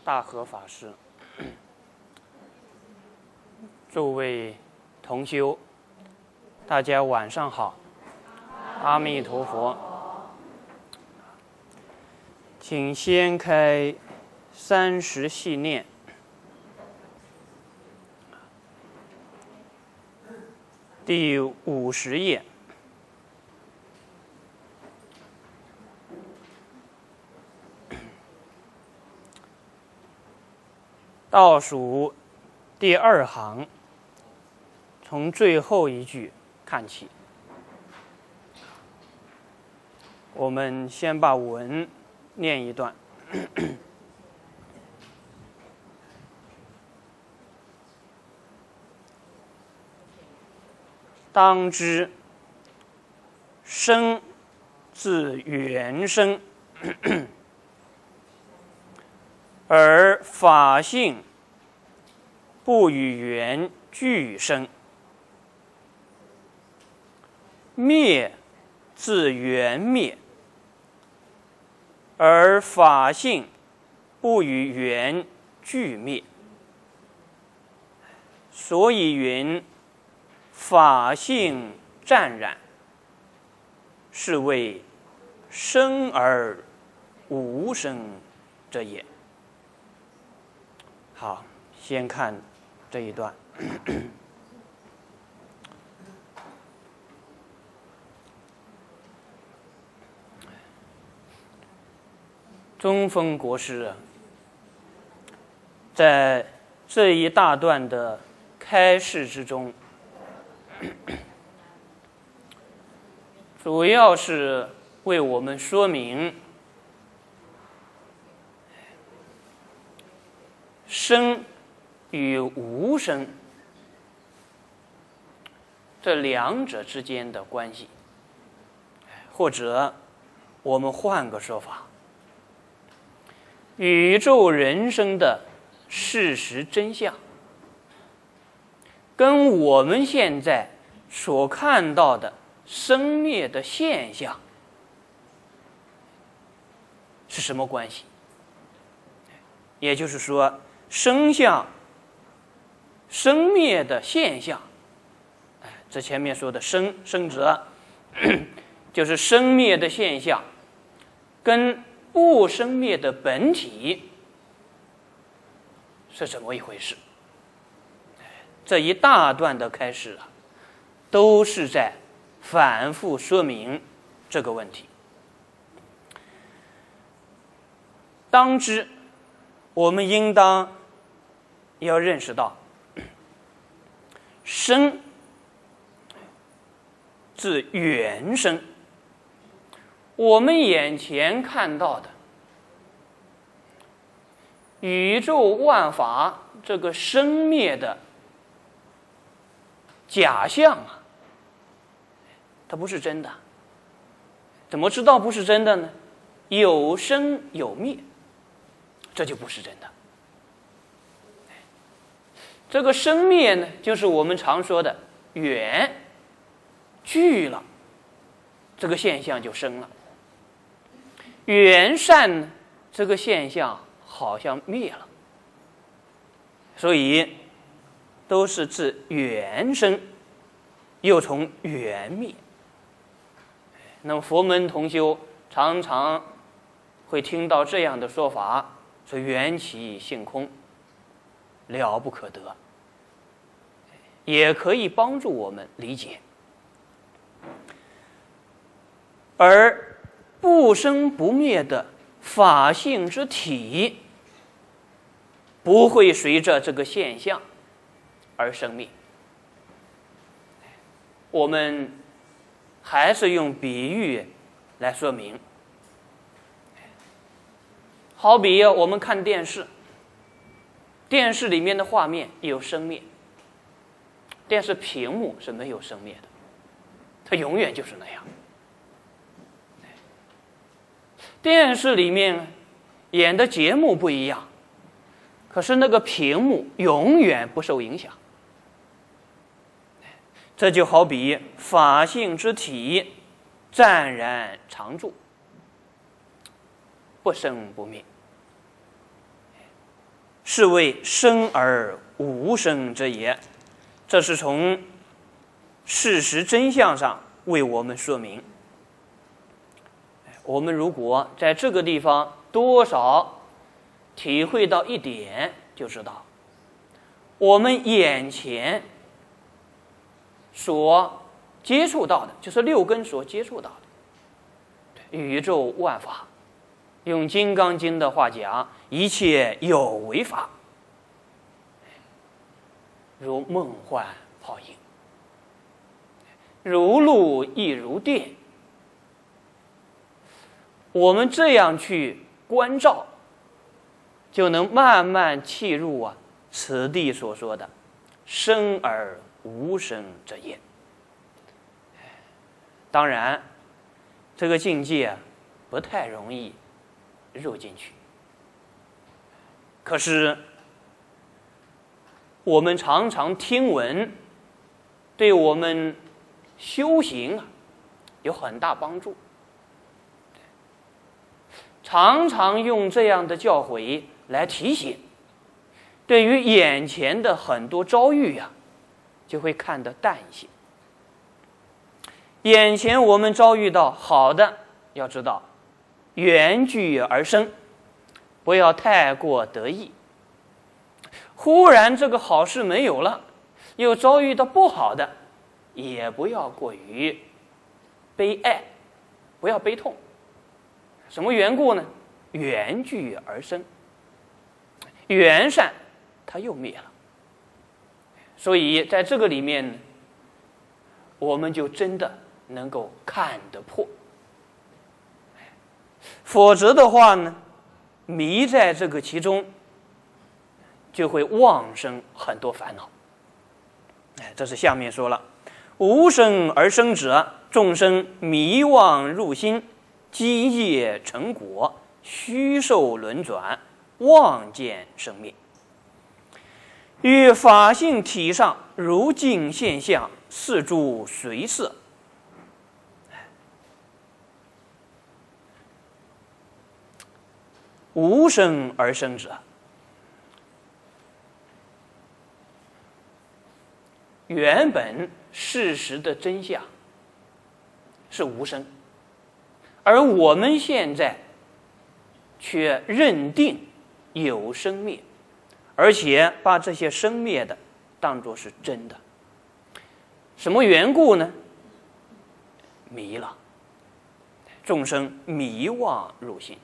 大和法师，诸位同修，大家晚上好，阿弥陀佛。请先开30系念。第50页。倒数第2行，从最后一句看起。我们先把文念一段。当知生自缘生，而法性不与缘俱生；灭自缘灭，而法性不与缘俱灭。所以云：法性湛然，是谓生而无生者也。好，先看这一段。中峰国师在这一大段的开示之中，主要是为我们说明生与无生这两者之间的关系，或者我们换个说法，宇宙人生的事实真相跟我们现在所看到的生灭的现象是什么关系？也就是说，生灭的现象，这前面说的生者，就是生灭的现象，跟不生灭的本体是怎么一回事？这一大段的开始都是在反复说明这个问题。当知我们应当要认识到，生自缘生，我们眼前看到的宇宙万法这个生灭的假象它不是真的。怎么知道不是真的呢？有生有灭，这就不是真的。这个生灭呢，就是我们常说的缘聚了，这个现象就生了；缘散呢，这个现象好像灭了。所以都是自缘生，又从缘灭。那么佛门同修常常会听到这样的说法，说缘起性空，了不可得，也可以帮助我们理解。而不生不灭的法性之体，不会随着这个现象而生灭。我们还是用比喻来说明。好比我们看电视，电视里面的画面有生灭，电视屏幕是没有生灭的，它永远就是那样。电视里面演的节目不一样，可是那个屏幕永远不受影响。这就好比法性之体湛然常住，不生不灭。 是谓生而无生者也。这是从事实真相上为我们说明。我们如果在这个地方多少体会到一点，就知道我们眼前所接触到的，就是六根所接触到的宇宙万法，用《金刚经》的话讲，一切有为法，如梦幻泡影，如露亦如电。我们这样去关照，就能慢慢契入此地所说的生而无生者也。当然这个境界不太容易入进去，可是我们常常听闻，对我们修行有很大帮助。常常用这样的教诲来提醒，对于眼前的很多遭遇就会看得淡一些。眼前我们遭遇到好的，要知道缘聚而生，不要太过得意。忽然这个好事没有了，又遭遇到不好的，也不要过于悲哀，不要悲痛。什么缘故呢？缘聚而生，缘善它又灭了。所以在这个里面，我们就真的能够看得破。否则的话呢，迷在这个其中，就会妄生很多烦恼。这是下面说了，无生而生者，众生迷妄入心，积业成果，虚受轮转，妄见生灭。于法性体上如镜现象，是诸随色。无生而生者，原本事实的真相是无生，而我们现在却认定有生灭，而且把这些生灭的当作是真的。什么缘故呢？迷了，众生迷妄入心。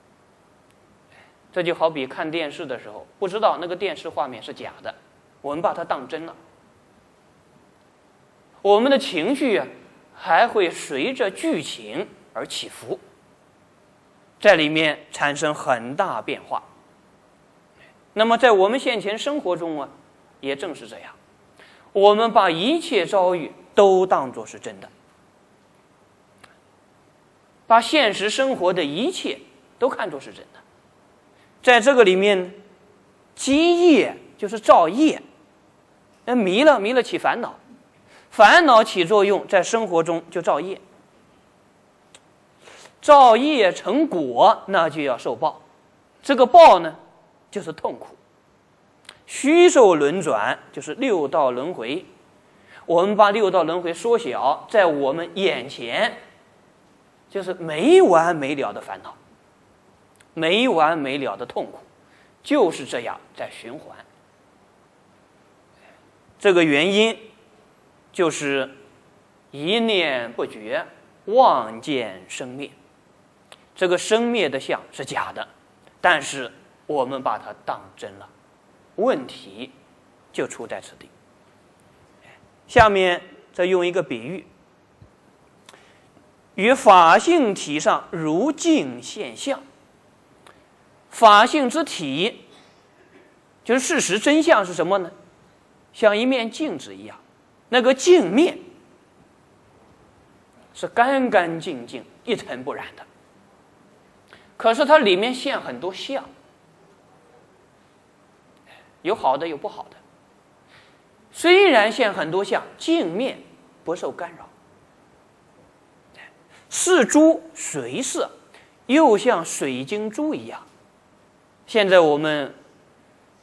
这就好比看电视的时候，不知道那个电视画面是假的，我们把它当真了，我们的情绪还会随着剧情而起伏，在里面产生很大变化。那么在我们现前生活中也正是这样，我们把一切遭遇都当作是真的，把现实生活的一切都看作是真的。在这个里面，积业就是造业，迷了起烦恼，烦恼起作用，在生活中就造业，造业成果，那就要受报。这个报呢，就是痛苦。虚受轮转，就是六道轮回。我们把六道轮回缩小，在我们眼前，就是没完没了的烦恼，没完没了的痛苦，就是这样在循环。这个原因就是一念不绝，妄见生灭。这个生灭的相是假的，但是我们把它当真了，问题就出在此地。下面再用一个比喻，于法性体上如镜现象。法性之体就是事实真相是什么呢？像一面镜子一样，那个镜面是干干净净一尘不染的，可是它里面现很多相，有好的有不好的。虽然现很多相，镜面不受干扰，是珠随色，又像水晶珠一样。现在我们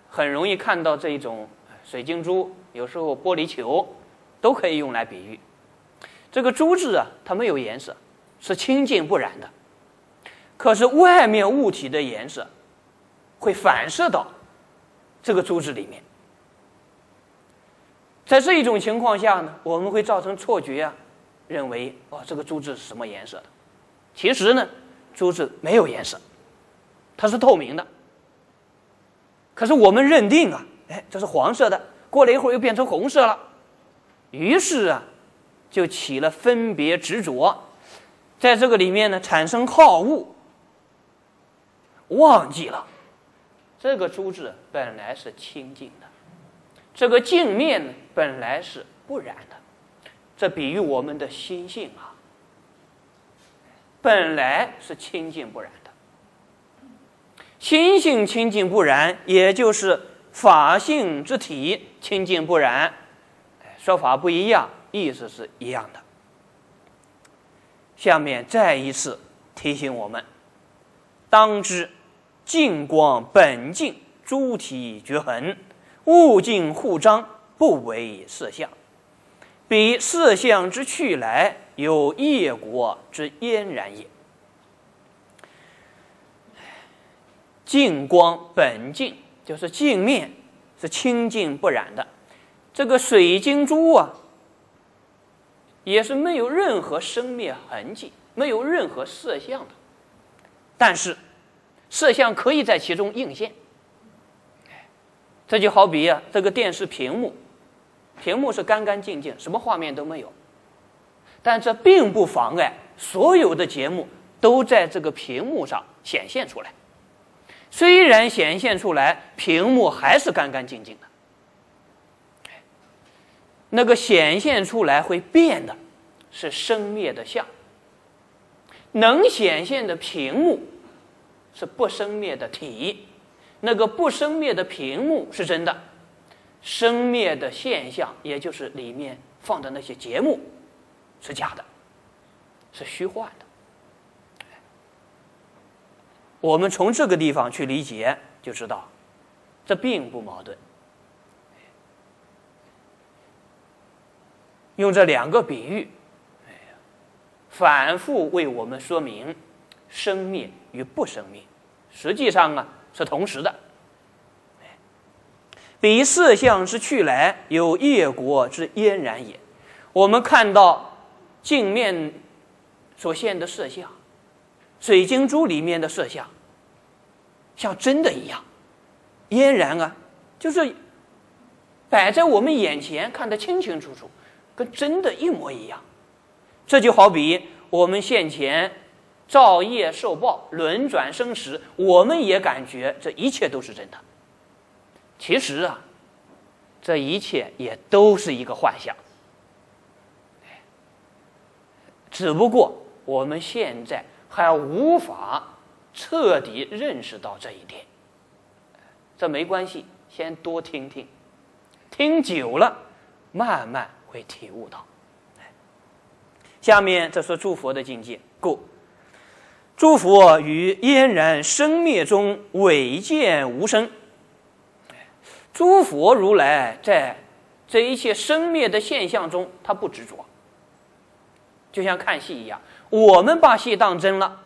很容易看到这一种水晶珠，有时候玻璃球，都可以用来比喻。这个珠子啊，它没有颜色，是清净不染的。可是外面物体的颜色会反射到这个珠子里面。在这一种情况下呢，我们会造成错觉啊，认为这个珠子是什么颜色的？其实呢，珠子没有颜色，它是透明的。可是我们认定啊，这是黄色的，过了一会儿又变成红色了，于是啊，就起了分别执着，在这个里面呢产生好恶，忘记了这个珠子本来是清净的，这个镜面呢本来是不染的。这比喻我们的心性啊，本来是清净不染的。心性清净不染，也就是法性之体清净不染，说法不一样，意思是一样的。下面再一次提醒我们，当知净光本净，诸体绝痕，物尽互彰，不为色相。彼色相之去来，有业果之嫣然也。净光本净，就是镜面是清净不染的。这个水晶珠啊，也是没有任何生灭痕迹，没有任何色相的。但是色相可以在其中映现。这就好比啊，这个电视屏幕是干干净净，什么画面都没有，但这并不妨碍所有的节目都在这个屏幕上显现出来。虽然显现出来，屏幕还是干干净净的。那个显现出来会变的是生灭的相，能显现的屏幕是不生灭的体，那个不生灭的屏幕是真的，生灭的现象，也就是里面放的那些节目是假的，是虚幻的。我们从这个地方去理解，就知道这并不矛盾。用这两个比喻，反复为我们说明生灭与不生灭，实际上啊是同时的。彼色相之去来，有业果之嫣然也。我们看到镜面所现的色相，水晶珠里面的色相像真的一样嫣然啊，就是摆在我们眼前，看得清清楚楚，跟真的一模一样。这就好比我们现前造业受报，轮转生死，我们也感觉这一切都是真的。其实啊，这一切也都是一个幻象，只不过我们现在还无法彻底认识到这一点。这没关系，先多听听，听久了慢慢会体悟到。下面这说诸佛的境界，故诸佛于嫣然生灭中唯见无生。诸佛如来在这一切生灭的现象中，他不执着，就像看戏一样，我们把戏当真了，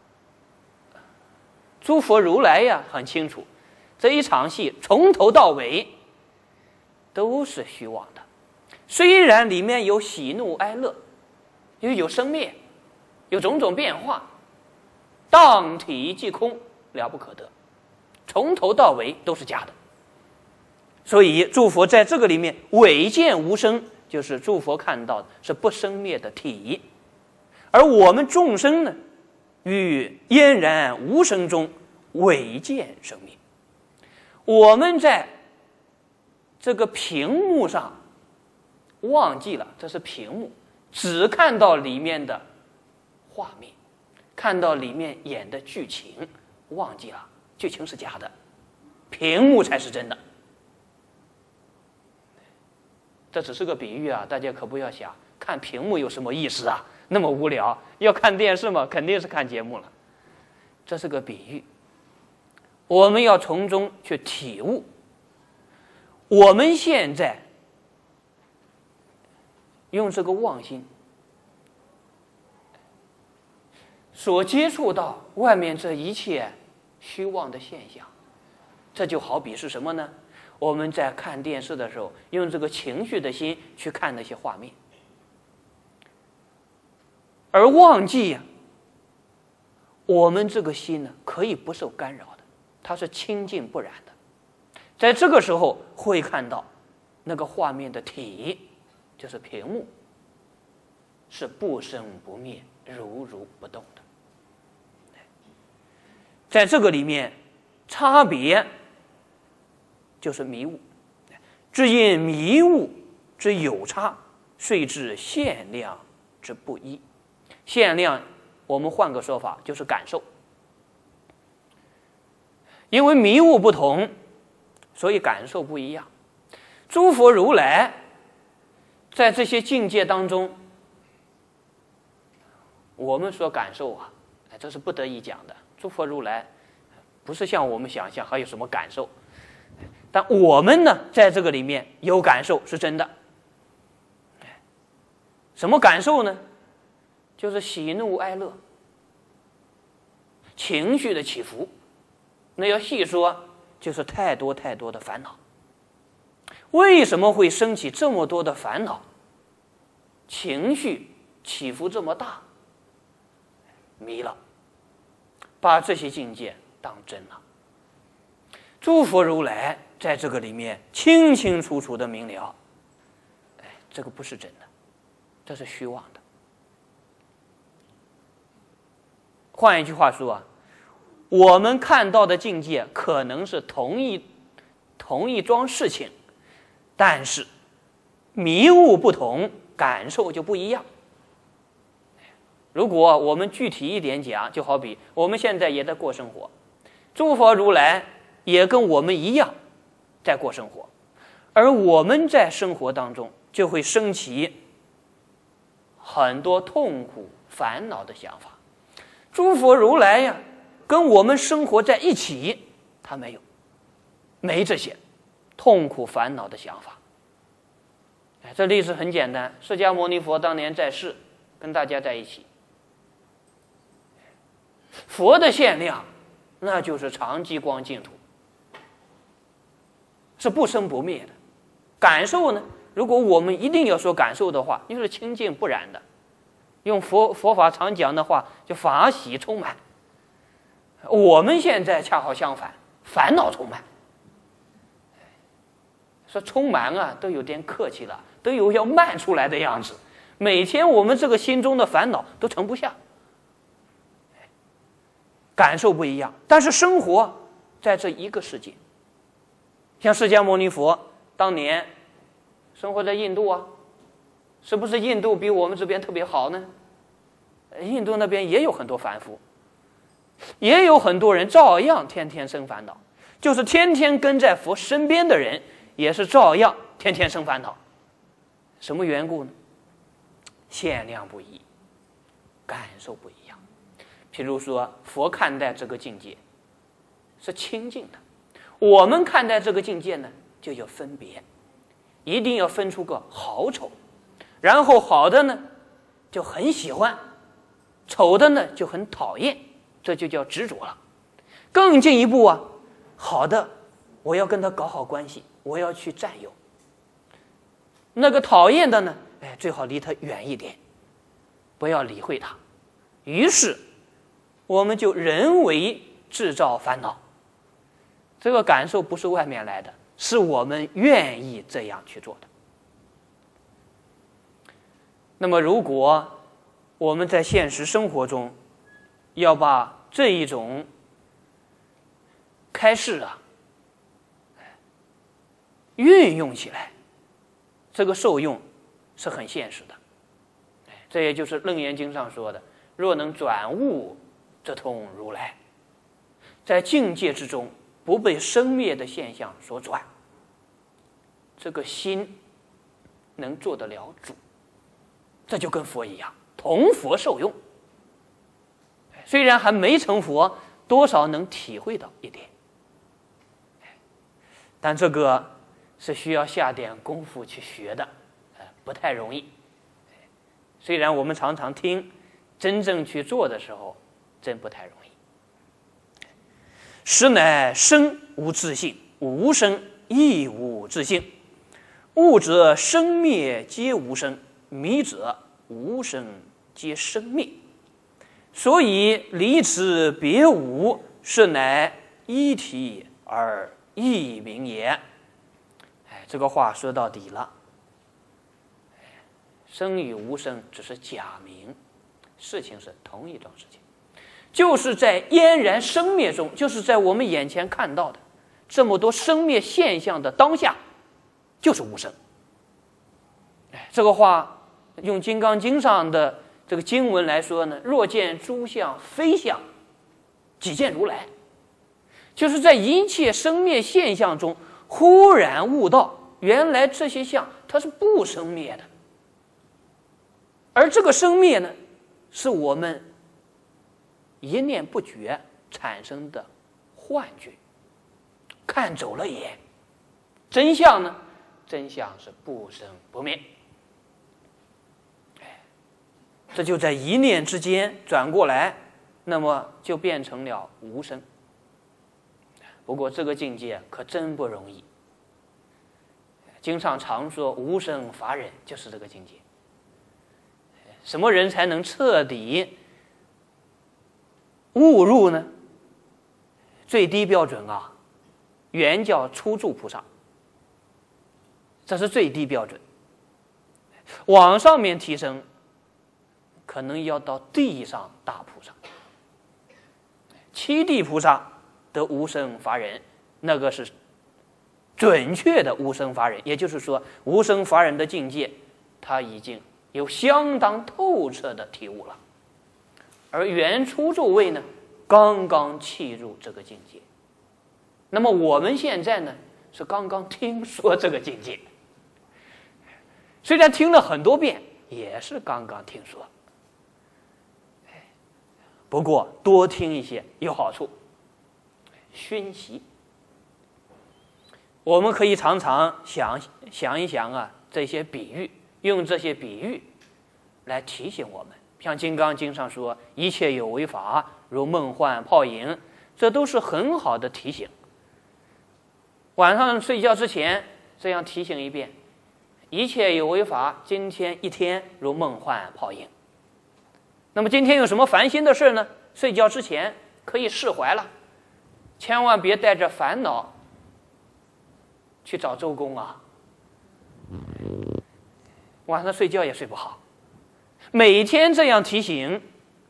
诸佛如来呀很清楚，这一场戏从头到尾都是虚妄的。虽然里面有喜怒哀乐，因为有生灭，有种种变化，当体即空，了不可得，从头到尾都是假的。所以诸佛在这个里面唯见无生，就是诸佛看到的是不生灭的体，而我们众生呢，于嫣然无生中唯见生灭。我们在这个屏幕上忘记了这是屏幕，只看到里面的画面，看到里面演的剧情，忘记了剧情是假的，屏幕才是真的。这只是个比喻啊，大家可不要想看屏幕有什么意思啊，那么无聊。要看电视嘛，肯定是看节目了。这是个比喻，我们要从中去体悟我们现在用这个妄心所接触到外面这一切虚妄的现象，这就好比是什么呢？我们在看电视的时候，用这个情绪的心去看那些画面，而忘记呀，我们这个心呢，可以不受干扰的，它是清净不染的。在这个时候会看到那个画面的体，就是屏幕，是不生不灭、如如不动的。在这个里面，差别就是迷雾，只因迷雾之有差，遂致限量之不一。限量，我们换个说法，就是感受。因为迷雾不同，所以感受不一样。诸佛如来在这些境界当中，我们所感受啊，这是不得已讲的。诸佛如来不是像我们想象还有什么感受，但我们呢，在这个里面有感受是真的。什么感受呢？就是喜怒哀乐，情绪的起伏。那要细说，就是太多太多的烦恼。为什么会升起这么多的烦恼？情绪起伏这么大，迷了，把这些境界当真了。诸佛如来在这个里面清清楚楚的明了，这个不是真的，这是虚妄的。换一句话说啊，我们看到的境界可能是同一桩事情，但是迷雾不同，感受就不一样。如果我们具体一点讲，就好比我们现在也在过生活，诸佛如来也跟我们一样在过生活，而我们在生活当中就会升起很多痛苦烦恼的想法。诸佛如来呀，跟我们生活在一起，他没这些痛苦烦恼的想法。这例子很简单，释迦牟尼佛当年在世，跟大家在一起。佛的限量，那就是常寂光净土，是不生不灭的。感受呢，如果我们一定要说感受的话，就是清净不染的。用佛法常讲的话，就法喜充满。我们现在恰好相反，烦恼充满。说充满啊，都有点客气了，都有要漫出来的样子。每天我们这个心中的烦恼都盛不下，感受不一样。但是生活在这一个世界，像释迦牟尼佛当年生活在印度啊，是不是印度比我们这边特别好呢？印度那边也有很多凡夫，也有很多人照样天天生烦恼，就是天天跟在佛身边的人，也是照样天天生烦恼。什么缘故呢？限量不一，感受不一样。譬如说，佛看待这个境界是清净的，我们看待这个境界呢，就有分别，一定要分出个好丑，然后好的呢就很喜欢，丑的呢就很讨厌，这就叫执着了。更进一步啊，好的我要跟他搞好关系，我要去占有，那个讨厌的呢，最好离他远一点，不要理会他。于是我们就人为制造烦恼。这个感受不是外面来的，是我们愿意这样去做的。那么如果我们在现实生活中要把这一种开示啊运用起来，这个受用是很现实的。这也就是《楞严经》上说的，若能转悟则通如来。在境界之中不被生灭的现象所转，这个心能做得了主，这就跟佛一样，同佛受用。虽然还没成佛，多少能体会到一点。但这个是需要下点功夫去学的，不太容易。虽然我们常常听，真正去做的时候，真不太容易。实乃生无自性，无生亦无自性。物者生灭皆无生，迷者无生皆生灭。所以离此别无，是乃一体而异名也。这个话说到底了，生与无生只是假名，事情是同一桩事情，就是在嫣然生灭中，就是在我们眼前看到的这么多生灭现象的当下，就是无生。这个话用《金刚经》上的这个经文来说呢，若见诸相非相，即见如来。就是在一切生灭现象中，忽然悟到，原来这些相它是不生灭的，而这个生灭呢，是我们一念不觉产生的幻觉，看走了眼。真相呢？真相是不生不灭。这就在一念之间转过来，那么就变成了无生。不过这个境界可真不容易。经上常说无生法忍，就是这个境界。什么人才能彻底悟入呢？最低标准啊，原教初住菩萨，这是最低标准。往上面提升，可能要到地上大菩萨。七地菩萨的无生法忍，那个是准确的无生法忍，也就是说无生法忍的境界他已经有相当透彻的体悟了。而原初住位呢，刚刚契入这个境界。那么我们现在呢，是刚刚听说这个境界，虽然听了很多遍，也是刚刚听说。不过多听一些有好处，熏习。我们可以常常想一想啊，这些比喻，用这些比喻来提醒我们。像《金刚经》上说，一切有为法，如梦幻泡影，这都是很好的提醒。晚上睡觉之前这样提醒一遍，一切有为法，今天一天如梦幻泡影。那么今天有什么烦心的事呢？睡觉之前可以释怀了，千万别带着烦恼去找周公啊，晚上睡觉也睡不好。每天这样提醒，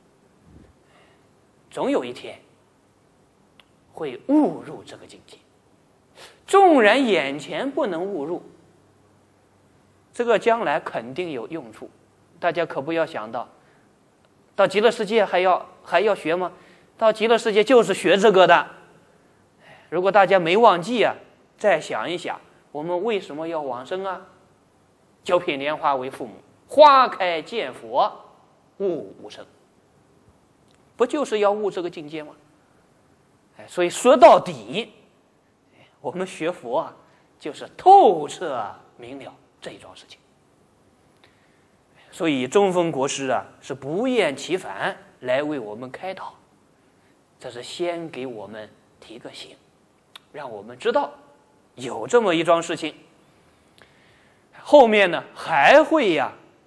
总有一天会悟入这个境界。纵然眼前不能悟入，这个将来肯定有用处。大家可不要想到极乐世界还要学吗？到极乐世界就是学这个的。如果大家没忘记啊，再想一想，我们为什么要往生啊？九品莲花为父母，花开见佛，悟无生，不就是要悟这个境界吗？所以说到底，我们学佛啊，就是透彻明了这一桩事情。所以中峰国师啊，是不厌其烦来为我们开导，这是先给我们提个醒，让我们知道有这么一桩事情。后面呢还会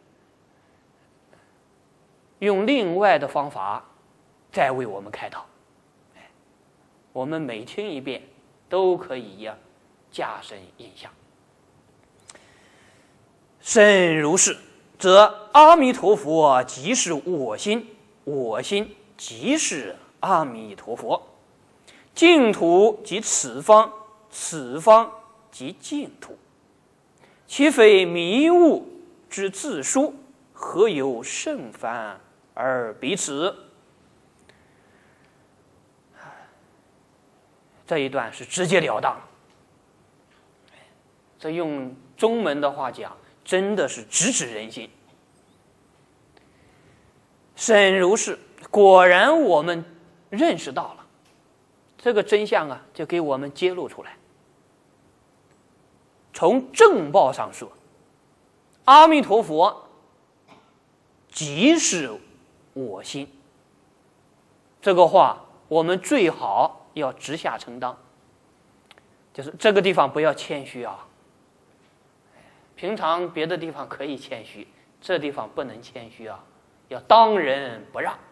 用另外的方法再为我们开导。我们每听一遍都可以加深印象。甚如是，则阿弥陀佛即是我心，我心即是阿弥陀佛。净土即此方，此方即净土。其非迷悟之自殊，何有甚凡而彼此？这一段是直截了当，这用中文的话讲，真的是直指人心。甚如是，果然我们认识到了这个真相啊，就给我们揭露出来。 从正报上说，阿弥陀佛即是我心。这个话我们最好要直下承当，就是这个地方不要谦虚啊。平常别的地方可以谦虚，这地方不能谦虚啊，要当仁不让。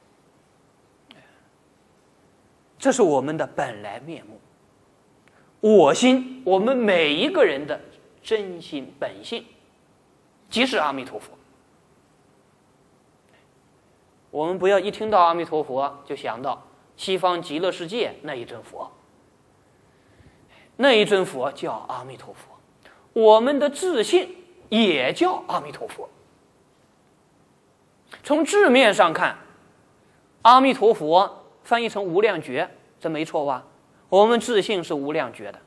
这是我们的本来面目。我心，我们每一个人的真心本性，即是阿弥陀佛。我们不要一听到阿弥陀佛就想到西方极乐世界那一尊佛，那一尊佛叫阿弥陀佛，我们的自性也叫阿弥陀佛。从字面上看，阿弥陀佛翻译成无量觉，这没错吧？我们自性是无量觉的，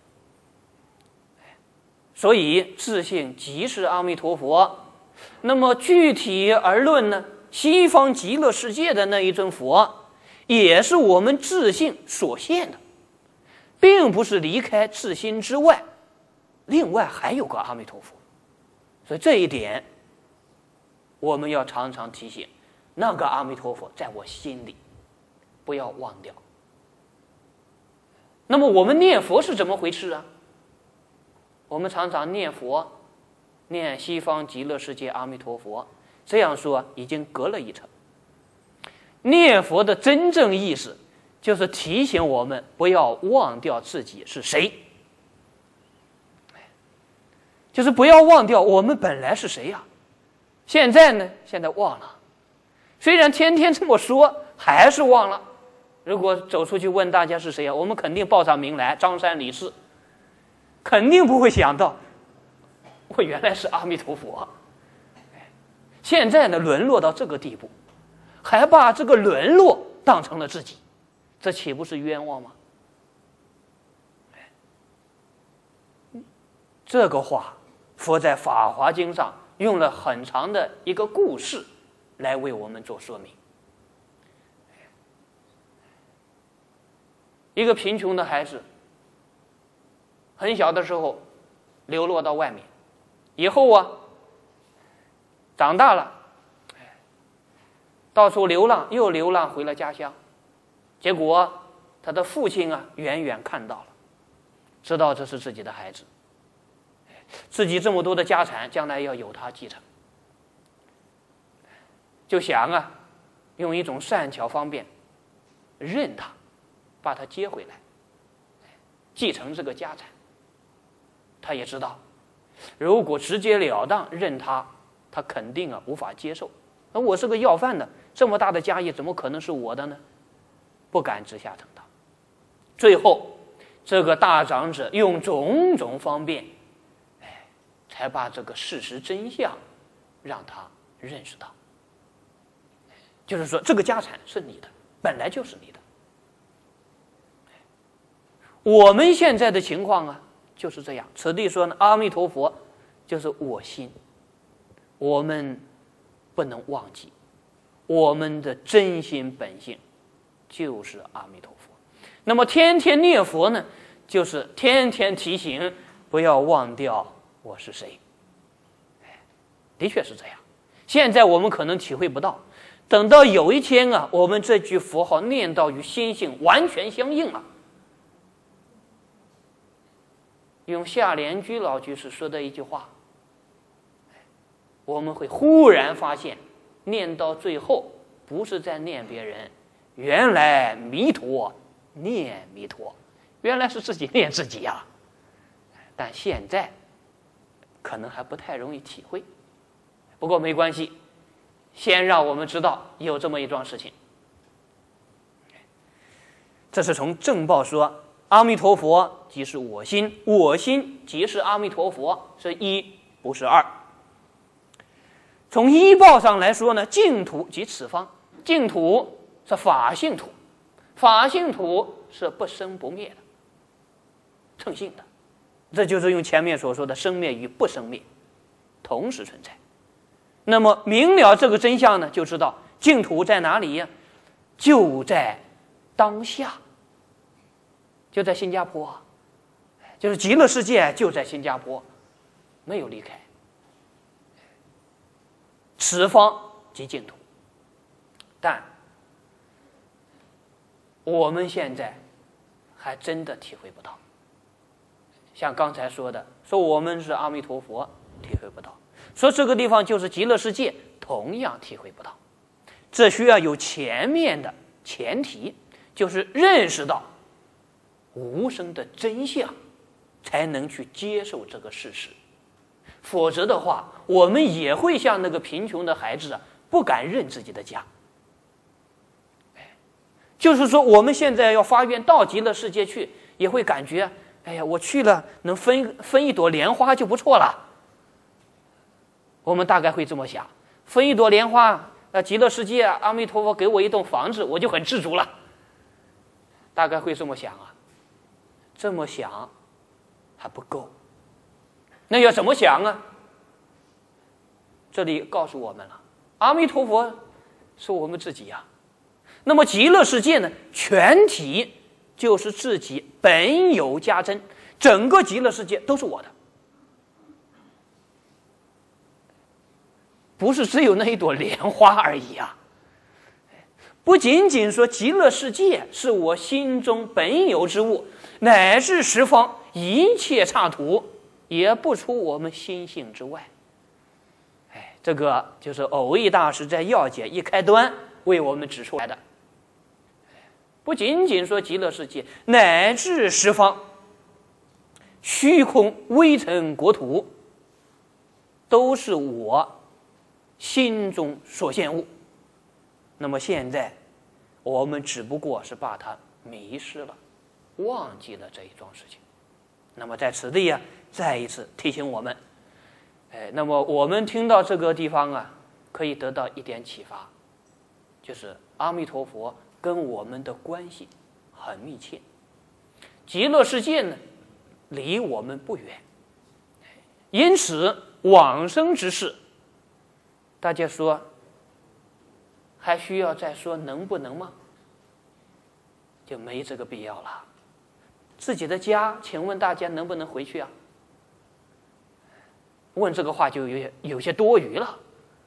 所以自性即是阿弥陀佛。那么具体而论呢，西方极乐世界的那一尊佛也是我们自性所现的，并不是离开自心之外，另外还有个阿弥陀佛。所以这一点我们要常常提醒，那个阿弥陀佛在我心里，不要忘掉。那么我们念佛是怎么回事啊？我们常常念佛，念西方极乐世界阿弥陀佛，这样说已经隔了一层。念佛的真正意思就是提醒我们不要忘掉自己是谁，就是不要忘掉我们本来是谁呀。现在呢，现在忘了，虽然天天这么说，还是忘了。如果走出去问大家是谁啊，我们肯定报上名来，张三李四，肯定不会想到我原来是阿弥陀佛。现在呢，沦落到这个地步，还把这个沦落当成了自己，这岂不是冤枉吗？这个话佛在《法华经》上用了很长的一个故事来为我们做说明。一个贫穷的孩子，很小的时候流落到外面，以后啊长大了，到处流浪，又流浪回了家乡。结果他的父亲啊远远看到了，知道这是自己的孩子，自己这么多的家产将来要由他继承，就想啊用一种善巧方便认他，把他接回来，继承这个家产。他也知道，如果直截了当认他，他肯定啊无法接受。而我是个要饭的，这么大的家业怎么可能是我的呢？不敢直下承当。最后，这个大长者用种种方便，才把这个事实真相让他认识到。就是说，这个家产是你的，本来就是你的。我们现在的情况啊，就是这样。此地说呢，阿弥陀佛就是我心，我们不能忘记，我们的真心本性就是阿弥陀佛。那么天天念佛呢，就是天天提醒不要忘掉我是谁。的确是这样。现在我们可能体会不到，等到有一天啊，我们这句佛号念到与心性完全相应了。用夏莲居老居士说的一句话，我们会忽然发现，念到最后不是在念别人，原来弥陀念弥陀，原来是自己念自己呀。但现在可能还不太容易体会，不过没关系，先让我们知道有这么一桩事情。这是从正报说阿弥陀佛即是我心，我心即是阿弥陀佛，是一不是二。从依报上来说呢，净土即此方，净土是法性土，法性土是不生不灭的，称性的。这就是用前面所说的生灭与不生灭同时存在。那么明了这个真相呢，就知道净土在哪里呀？就在当下，就在新加坡。 就是极乐世界就在新加坡，没有离开。此方即净土。但我们现在还真的体会不到。像刚才说的，说我们是阿弥陀佛，体会不到；说这个地方就是极乐世界，同样体会不到。这需要有前面的前提，就是认识到无生的真相，才能去接受这个事实。否则的话，我们也会像那个贫穷的孩子不敢认自己的家。就是说，我们现在要发愿到极乐世界去，也会感觉，哎呀，我去了能分一朵莲花就不错了。我们大概会这么想，分一朵莲花，极乐世界阿弥陀佛给我一栋房子，我就很知足了。大概会这么想啊，这么想还不够。那要怎么想啊？这里告诉我们了，阿弥陀佛是我们自己呀。那么极乐世界呢，全体就是自己本有加增，整个极乐世界都是我的，不是只有那一朵莲花而已啊。不仅仅说极乐世界是我心中本有之物，乃至十方一切刹土也不出我们心性之外。这个就是蕅益大师在要解一开端为我们指出来的。不仅仅说极乐世界，乃至十方虚空微尘国土，都是我心中所现物。那么现在我们只不过是把它迷失了，忘记了这一桩事情。那么在此地再一次提醒我们，那么我们听到这个地方可以得到一点启发，就是阿弥陀佛跟我们的关系很密切，极乐世界呢离我们不远，因此往生之事，大家说还需要再说能不能吗？就没这个必要了。自己的家，请问大家能不能回去啊？问这个话就有些多余了，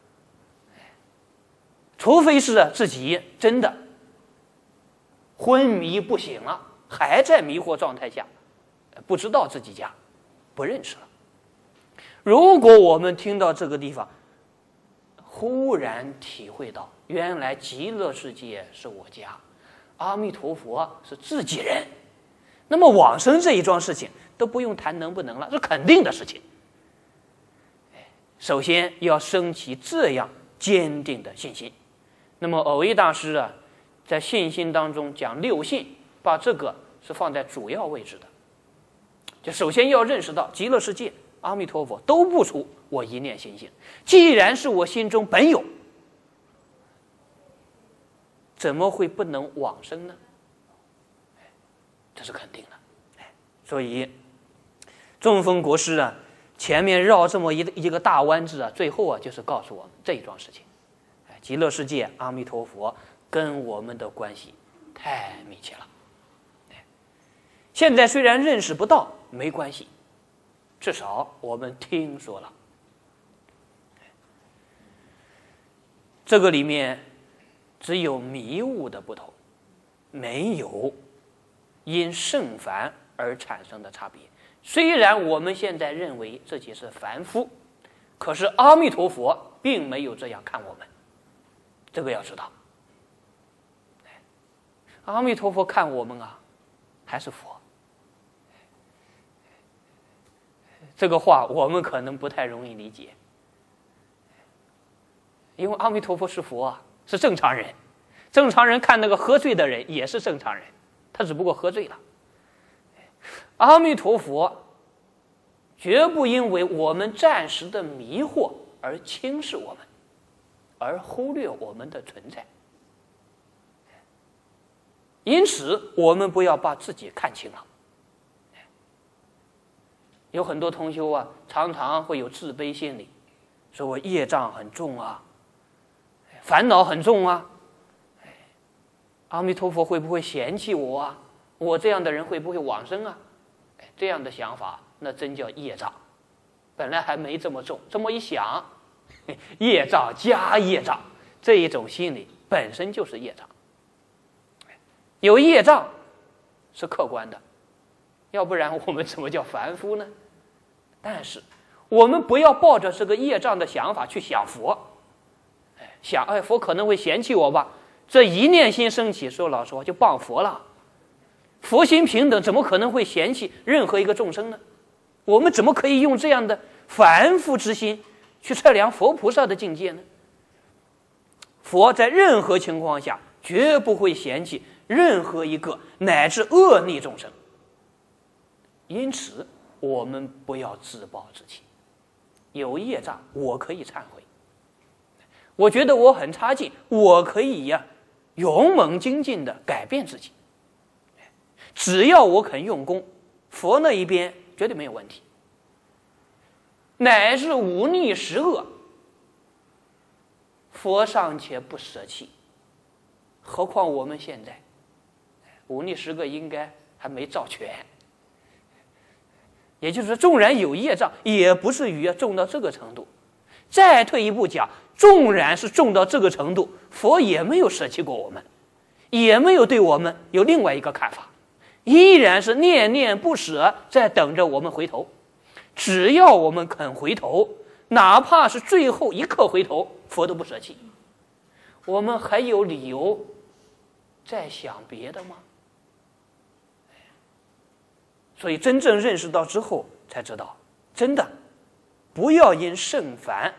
除非是自己真的昏迷不醒了，还在迷惑状态下，不知道自己家，不认识了。如果我们听到这个地方，忽然体会到原来极乐世界是我家，阿弥陀佛是自己人，那么往生这一桩事情都不用谈能不能了，是肯定的事情。首先要升起这样坚定的信心。那么蕅益大师在信心当中讲六信，把这个是放在主要位置的。就首先要认识到极乐世界阿弥陀佛都不出我一念心性，既然是我心中本有，怎么会不能往生呢？这是肯定的。所以中峰国师前面绕这么一个大弯子最后就是告诉我们这一桩事情。极乐世界阿弥陀佛跟我们的关系太密切了。现在虽然认识不到没关系，至少我们听说了。这个里面只有迷悟的不同，没有因圣凡而产生的差别。虽然我们现在认为自己是凡夫，可是阿弥陀佛并没有这样看我们，这个要知道。阿弥陀佛看我们还是佛。这个话我们可能不太容易理解，因为阿弥陀佛是佛是正常人，正常人看那个喝醉的人也是正常人，他只不过喝醉了。阿弥陀佛绝不因为我们暂时的迷惑而轻视我们，而忽略我们的存在。因此我们不要把自己看轻了。有很多同修常常会有自卑心理，说我业障很重烦恼很重阿弥陀佛会不会嫌弃我我这样的人会不会往生这样的想法那真叫业障，本来还没这么重，这么一想，业障加业障，这一种心理本身就是业障。有业障是客观的，要不然我们怎么叫凡夫呢？但是我们不要抱着这个业障的想法去想佛，想佛可能会嫌弃我吧，这一念心升起，说老实话就谤佛了。佛心平等，怎么可能会嫌弃任何一个众生呢？我们怎么可以用这样的凡夫之心去测量佛菩萨的境界呢？佛在任何情况下绝不会嫌弃任何一个乃至恶逆众生，因此我们不要自暴自弃。有业障我可以忏悔，我觉得我很差劲，我可以勇猛精进的改变自己。只要我肯用功，佛那一边绝对没有问题。乃至忤逆十恶，佛尚且不舍弃，何况我们现在忤逆十恶应该还没造全。也就是说，纵然有业障，也不至于重到这个程度。再退一步讲，纵然是重到这个程度，佛也没有舍弃过我们，也没有对我们有另外一个看法，依然是念念不舍，在等着我们回头。只要我们肯回头，哪怕是最后一刻回头，佛都不舍弃。我们还有理由再想别的吗？所以真正认识到之后，才知道真的不要因圣凡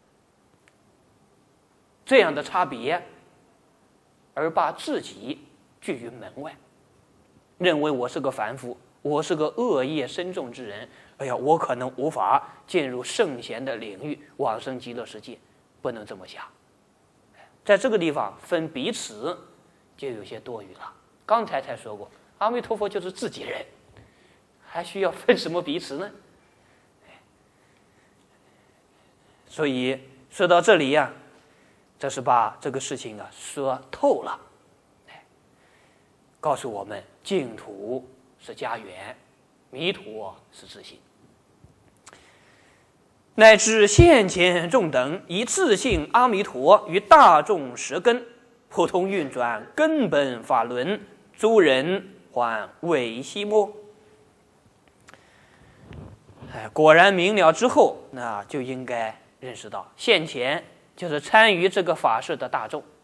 这样的差别而把自己拒于门外，认为我是个凡夫，我是个恶业深重之人，哎呀，我可能无法进入圣贤的领域，往生极乐世界，不能这么想。在这个地方分彼此就有些多余了。刚才才说过，阿弥陀佛就是自己人，还需要分什么彼此呢？所以说到这里这是把这个事情说透了，告诉我们净土是家园，弥陀是自性。乃至现前众等以自性阿弥陀与大众舌根，普通运转根本法轮，诸人还未悉摸。果然明了之后，那就应该认识到，现前就是参与这个法事的大众。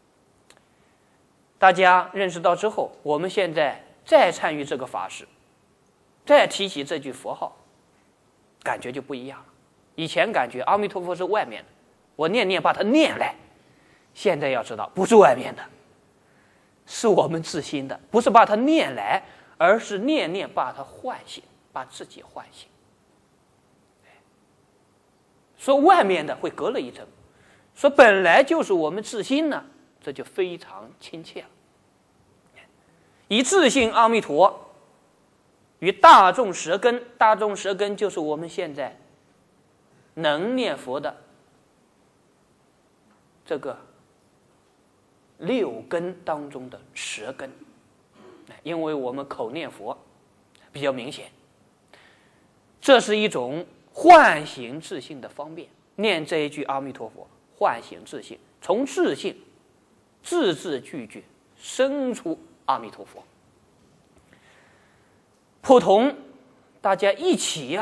大家认识到之后，我们现在再参与这个法事，再提起这句佛号，感觉就不一样了。以前感觉阿弥陀佛是外面的，我念念把它念来，现在要知道不是外面的，是我们自心的，不是把它念来，而是念念把它唤醒，把自己唤醒。说外面的会隔了一层，说本来就是我们自心呢，这就非常亲切了。以自性阿弥陀与大众舌根，大众舌根就是我们现在能念佛的这个六根当中的舌根，因为我们口念佛比较明显，这是一种唤醒自性的方便。念这一句阿弥陀佛，唤醒自性，从自性字字句句生出阿弥陀佛。普通大家一起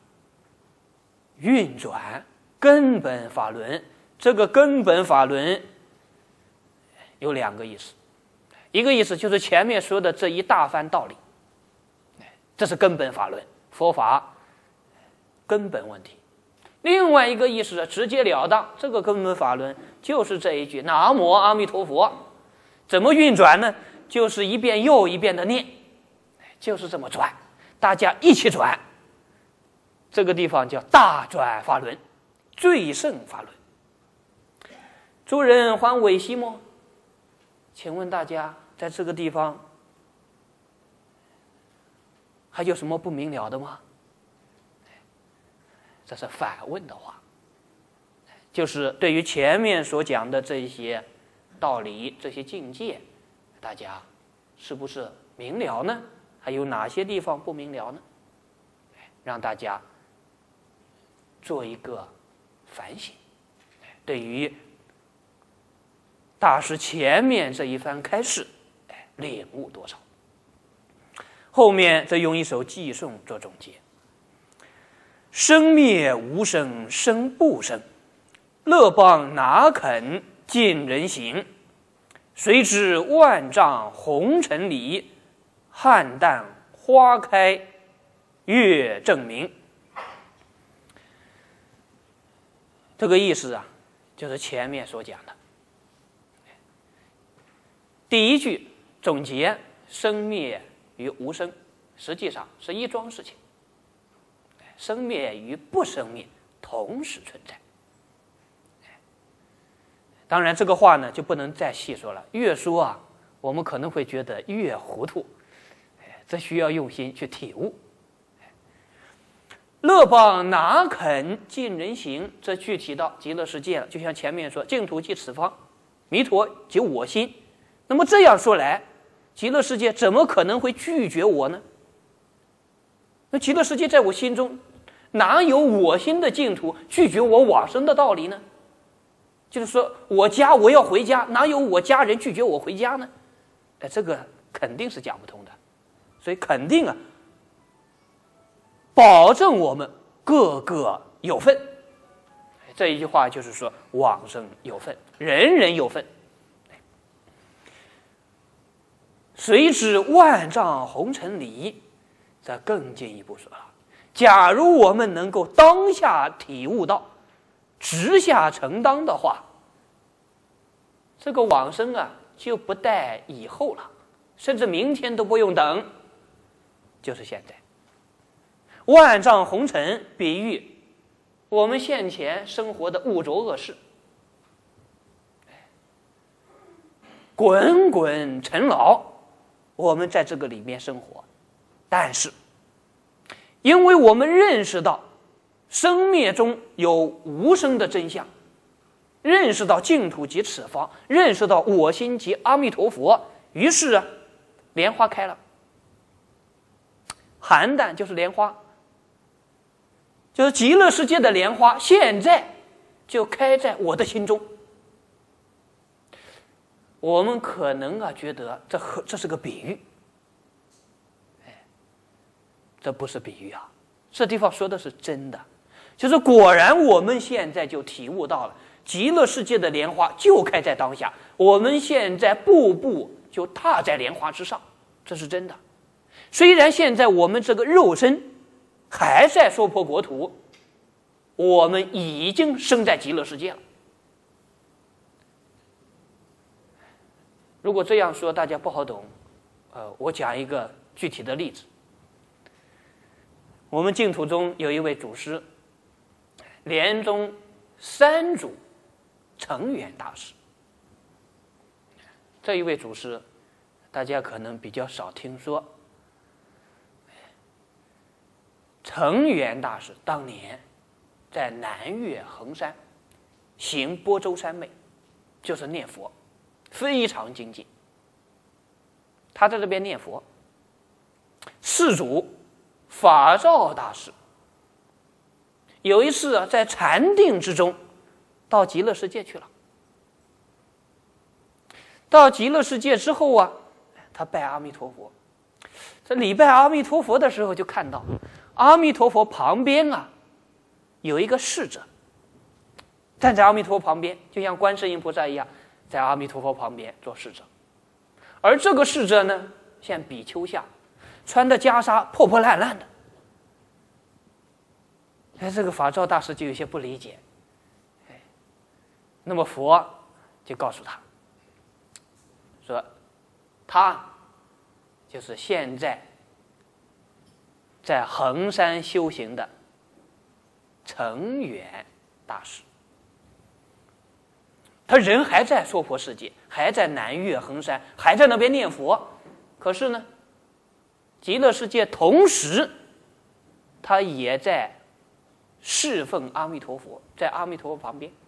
运转根本法轮。这个根本法轮有两个意思，一个意思就是前面说的这一大番道理，这是根本法轮，佛法根本问题。另外一个意思直截了当，这个根本法轮就是这一句南无阿弥陀佛。怎么运转呢？就是一遍又一遍的念，就是这么转，大家一起转。这个地方叫大转法轮，最胜法轮。诸人还未悉摸？请问大家在这个地方还有什么不明了的吗？这是反问的话，就是对于前面所讲的这些道理、这些境界，大家是不是明了呢？还有哪些地方不明了呢？ 让大家做一个反省，对于大师前面这一番开示，领悟多少？后面则用一首偈颂做总结：生灭无生，生不生，乐邦哪肯尽人行？谁知万丈红尘里，菡萏花开月正明。这个意思啊，就是前面所讲的。第一句总结生灭与无生，实际上是一桩事情。生灭与不生灭同时存在。当然，这个话呢就不能再细说了，越说啊，我们可能会觉得越糊涂，这需要用心去体悟。乐邦哪肯尽人行？这具体到极乐世界了，就像前面说，净土即此方，弥陀即我心。那么这样说来，极乐世界怎么可能会拒绝我呢？那极乐世界在我心中，哪有我心的净土拒绝我往生的道理呢？就是说我要回家，哪有我家人拒绝我回家呢？这个肯定是讲不通的。所以肯定啊，保证我们个个有份。这一句话就是说，往生有份，人人有份。谁知万丈红尘里，这更进一步说了，假如我们能够当下体悟到，直下承担的话，这个往生啊就不待以后了，甚至明天都不用等，就是现在。万丈红尘比喻我们现前生活的污浊恶世，滚滚尘劳，我们在这个里面生活，但是因为我们认识到生灭中有无生的真相，认识到净土即此方，认识到我心即阿弥陀佛，于是啊，莲花开了。菡萏就是莲花，就是极乐世界的莲花，现在就开在我的心中。我们可能啊觉得这是个比喻，这不是比喻啊，这地方说的是真的，就是果然我们现在就体悟到了，极乐世界的莲花就开在当下，我们现在步步就踏在莲花之上，这是真的。虽然现在我们这个肉身还在娑婆国土，我们已经生在极乐世界了。如果这样说大家不好懂，我讲一个具体的例子。我们净土中有一位祖师，莲宗三祖成远大师。这一位祖师大家可能比较少听说。成远大师当年在南岳衡山行波州三昧，就是念佛，非常精进。他在这边念佛，世祖法照大师有一次啊，在禅定之中到极乐世界去了。到极乐世界之后啊，他拜阿弥陀佛。这礼拜阿弥陀佛的时候，就看到阿弥陀佛旁边啊有一个侍者站在阿弥陀佛旁边，就像观世音菩萨一样，在阿弥陀佛旁边做侍者。而这个侍者呢，像比丘下，穿的袈裟破破烂烂的。这个法照大师就有些不理解。那么佛就告诉他说，他就是现在在衡山修行的成远大师。他人还在娑婆世界，还在南岳衡山，还在那边念佛，可是呢，极乐世界同时他也在侍奉阿弥陀佛，在阿弥陀佛旁边，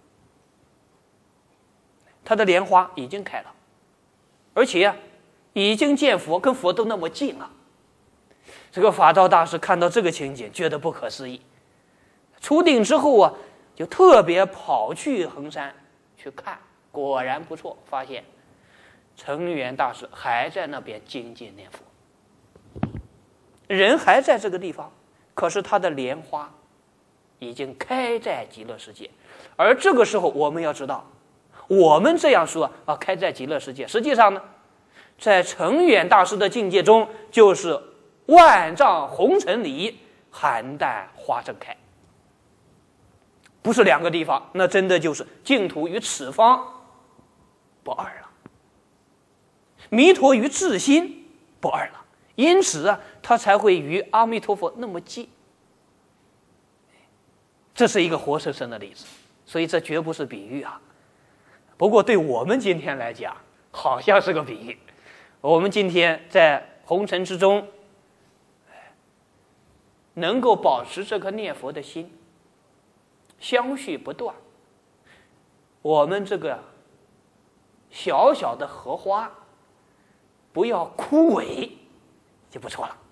他的莲花已经开了，而且啊已经见佛，跟佛都那么近了。 这个法照大师看到这个情景，觉得不可思议。出定之后啊，就特别跑去衡山去看，果然不错，发现澄源大师还在那边精进念佛，人还在这个地方，可是他的莲花已经开在极乐世界。而这个时候我们要知道，我们这样说啊，开在极乐世界，实际上呢，在澄源大师的境界中，就是万丈红尘里，邯郸花正开，不是两个地方，那真的就是净土与此方不二了，弥陀与自心不二了。因此啊，他才会与阿弥陀佛那么近。这是一个活生生的例子，所以这绝不是比喻啊。不过对我们今天来讲，好像是个比喻。我们今天在红尘之中，能够保持这颗念佛的心，相续不断，我们这个小小的荷花不要枯萎就不错了。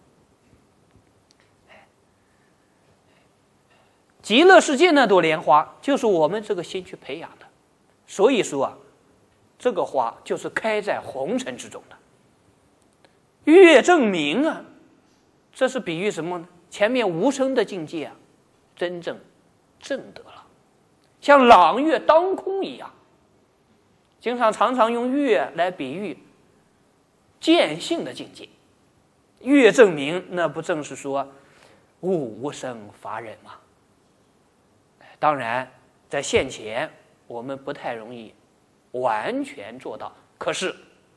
极乐世界那朵莲花就是我们这个心去培养的，所以说啊，这个花就是开在红尘之中的。月正明啊，这是比喻什么呢？前面无声的境界啊，真正证得了，像朗月当空一样。经常用月来比喻见性的境界。月正明，那不正是说物无生法忍吗？当然在现前我们不太容易完全做到，可是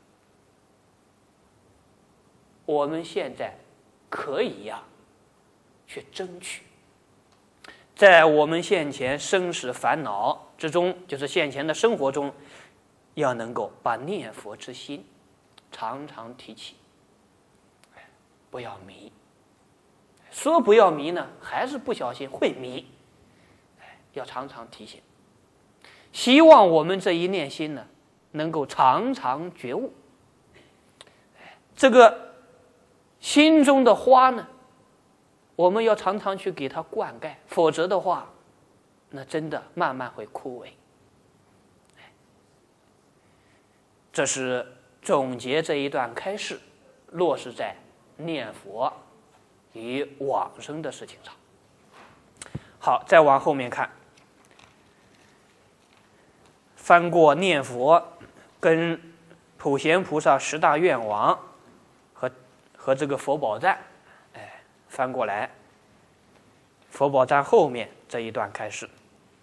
我们现在可以呀，去争取，在我们现前生死烦恼之中，就是现前的生活中，要能够把念佛之心常常提起，不要迷。说不要迷呢，还是不小心会迷，要常常提醒。希望我们这一念心呢，能够常常觉悟。这个心中的花呢，我们要常常去给它灌溉，否则的话，那真的慢慢会枯萎。这是总结这一段开示，落实在念佛与往生的事情上。好，再往后面看，翻过念佛跟普贤菩萨10大愿王和这个佛宝赞，翻过来，佛宝赞后面这一段开始。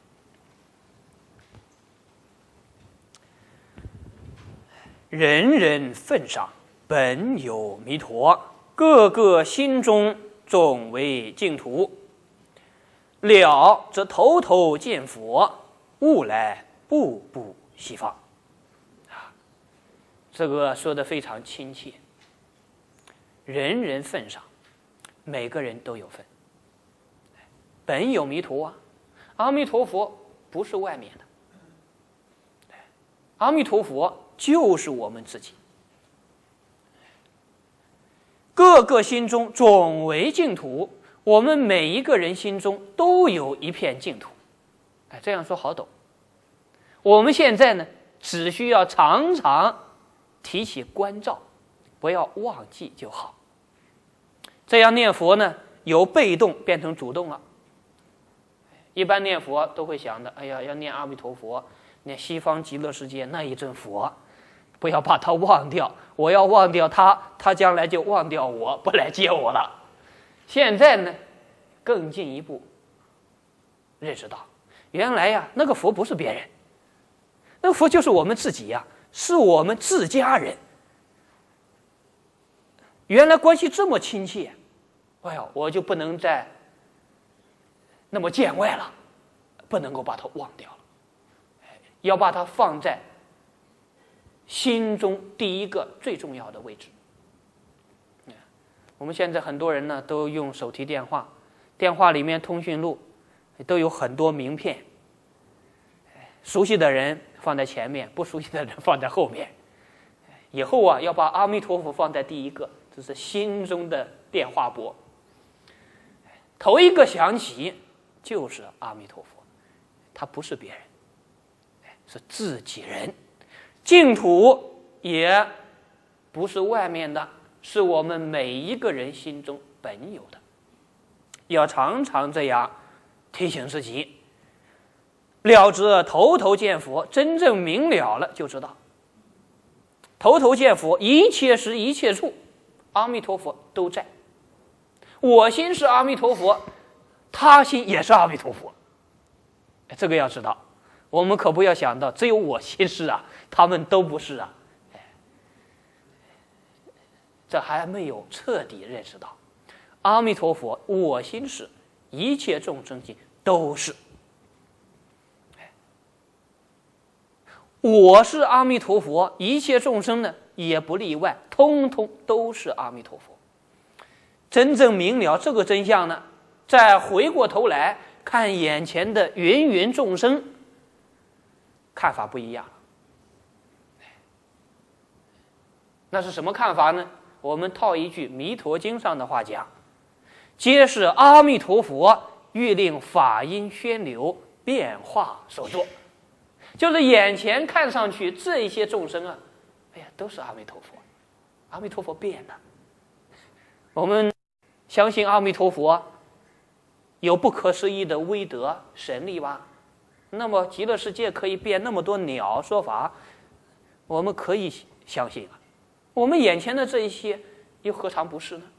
人人份上本有弥陀，个个心中总为净土。了则头头见佛，悟来步步西方。这个说得非常亲切。人人份上，每个人都有份。本有弥陀啊，阿弥陀佛不是外面的，阿弥陀佛就是我们自己。个个心中总为净土，我们每一个人心中都有一片净土。这样说好懂。我们现在呢，只需要常常提起关照，不要忘记就好。这样念佛呢，由被动变成主动了。一般念佛都会想的，哎呀，要念阿弥陀佛，念西方极乐世界那一尊佛，不要把它忘掉。我要忘掉他，他将来就忘掉我，不来接我了。现在呢，更进一步认识到，原来呀，那个佛不是别人，那个佛就是我们自己呀，是我们自家人。原来关系这么亲切，哎呀，我就不能再那么见外了，不能够把它忘掉了，要把它放在心中第一个最重要的位置。我们现在很多人呢都用手提电话，电话里面通讯录都有很多名片，熟悉的人放在前面，不熟悉的人放在后面。以后啊，要把阿弥陀佛放在第一个，这是心中的电话拨，头一个响起就是阿弥陀佛，他不是别人，是自己人，净土也不是外面的，是我们每一个人心中本有的，要常常这样提醒自己，了知头头见佛，真正明了了就知道，头头见佛，一切时一切处，阿弥陀佛都在。我心是阿弥陀佛，他心也是阿弥陀佛。这个要知道，我们可不要想到只有我心是啊，他们都不是啊。这还没有彻底认识到，阿弥陀佛，我心是，一切众生心都是。我是阿弥陀佛，一切众生呢也不例外，通通都是阿弥陀佛。真正明了这个真相呢，再回过头来看眼前的芸芸众生，看法不一样了。那是什么看法呢？我们套一句《弥陀经》上的话讲，皆是阿弥陀佛欲令法音宣流，变化所作。就是眼前看上去这一些众生啊，哎呀，都是阿弥陀佛，阿弥陀佛变的。我们相信阿弥陀佛有不可思议的威德神力吧？那么极乐世界可以变那么多鸟说法，我们可以相信啊。我们眼前的这一些又何尝不是呢？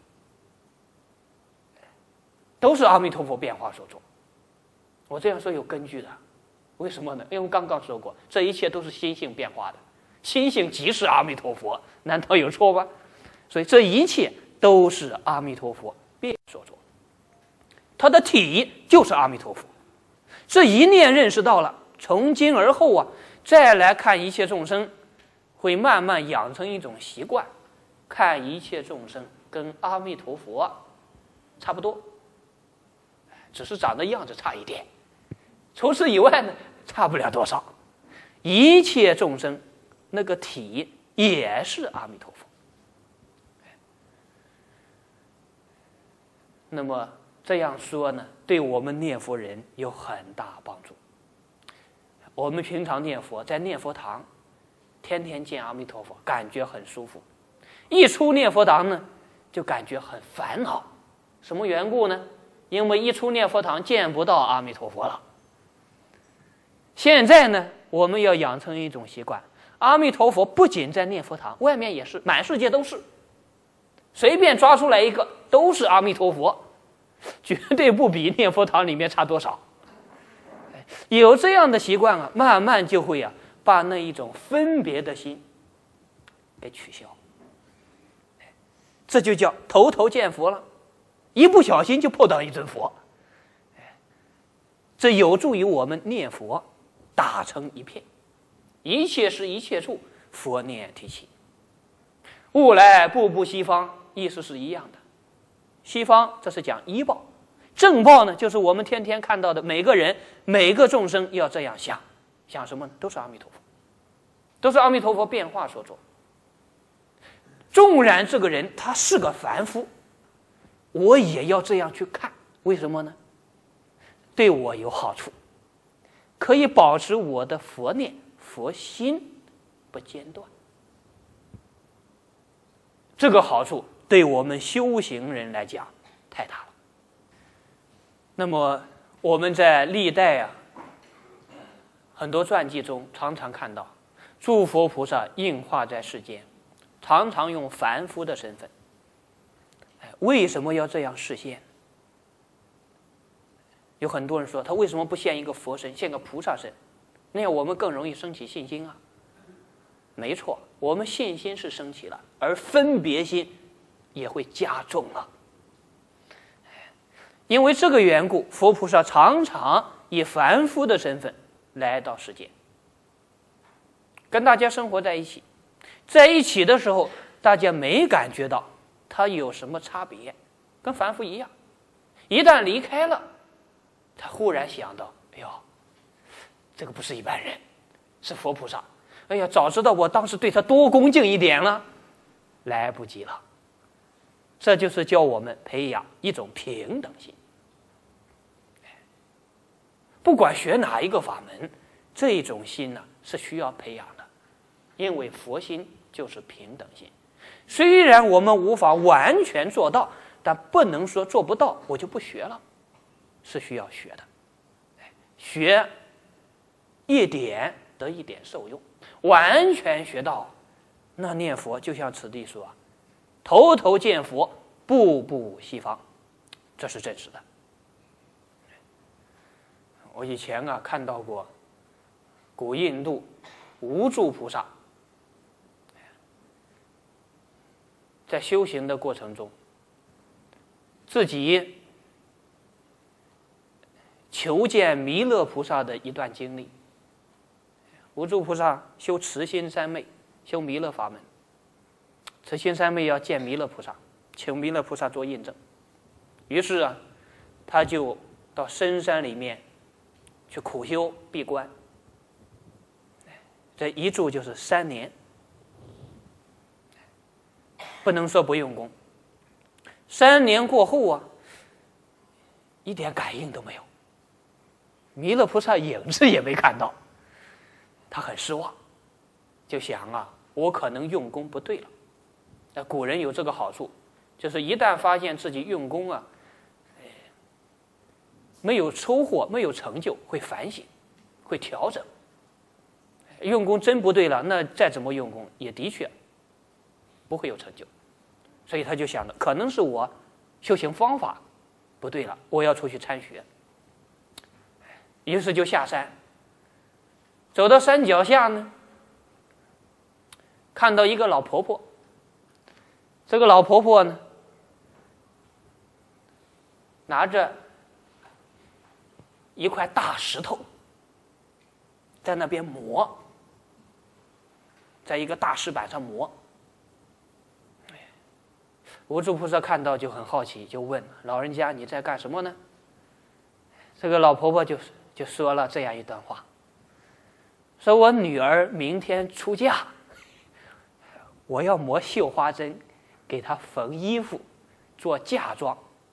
都是阿弥陀佛变化所做。我这样说有根据的，为什么呢？因为刚刚说过，这一切都是心性变化的，心性即是阿弥陀佛，难道有错吗？所以这一切都是阿弥陀佛变所做，他的体就是阿弥陀佛。这一念认识到了，从今而后啊，再来看一切众生，会慢慢养成一种习惯，看一切众生跟阿弥陀佛差不多，只是长得样子差一点，除此以外呢，差不了多少。一切众生那个体也是阿弥陀佛。那么这样说呢，对我们念佛人有很大帮助。我们平常念佛，在念佛堂天天见阿弥陀佛，感觉很舒服，一出念佛堂呢就感觉很烦恼。什么缘故呢？因为一出念佛堂见不到阿弥陀佛了。现在呢，我们要养成一种习惯，阿弥陀佛不仅在念佛堂，外面也是，满世界都是，随便抓出来一个都是阿弥陀佛，绝对不比念佛堂里面差多少。有这样的习惯啊，慢慢就会啊把那一种分别的心给取消，这就叫头头见佛了，一不小心就碰到一尊佛。这有助于我们念佛打成一片，一切时一切处佛念提起。物来步步西方，意思是一样的。西方这是讲依报，正报呢就是我们天天看到的，每个人每个众生要这样想，想什么呢？都是阿弥陀佛，都是阿弥陀佛变化所做。纵然这个人他是个凡夫，我也要这样去看，为什么呢？对我有好处，可以保持我的佛念佛心不间断。这个好处对我们修行人来讲太大了。那么我们在历代啊很多传记中常常看到，诸佛菩萨应化在世间，常常用凡夫的身份。为什么要这样示现？有很多人说，他为什么不现一个佛身，现个菩萨身？那样我们更容易升起信心啊。没错，我们信心是升起了，而分别心也会加重了。因为这个缘故，佛菩萨常常以凡夫的身份来到世间，跟大家生活在一起。在一起的时候，大家没感觉到他有什么差别，跟凡夫一样。一旦离开了，他忽然想到，哎呦，这个不是一般人，是佛菩萨。哎呀，早知道我当时对他多恭敬一点了，来不及了。 这就是教我们培养一种平等心。不管学哪一个法门，这种心呢是需要培养的，因为佛心就是平等心。虽然我们无法完全做到，但不能说做不到我就不学了，是需要学的。学一点得一点受用，完全学到，那念佛就像此地说，头头见佛，步步西方，这是真实的。我以前看到过古印度无住菩萨在修行的过程中，自己求见弥勒菩萨的一段经历。无住菩萨修慈心三昧，修弥勒法门，慈心三昧要见弥勒菩萨，请弥勒菩萨做印证。于是他就到深山里面去苦修闭关，这一住就是3年，不能说不用功。3年过后一点感应都没有，弥勒菩萨影子也没看到，他很失望，就想我可能用功不对了。古人有这个好处，就是一旦发现自己用功没有收获，没有成就，会反省，会调整。用功真不对了，那再怎么用功也的确不会有成就。所以他就想着，可能是我修行方法不对了，我要出去参学。于是就下山，走到山脚下呢，看到一个老婆婆。这个老婆婆呢，拿着一块大石头在那边磨，在一个大石板上磨。无住菩萨看到就很好奇，就问老人家，你在干什么呢？这个老婆婆就说了这样一段话，说我女儿明天出嫁，我要磨绣花针给她缝衣服做嫁妆。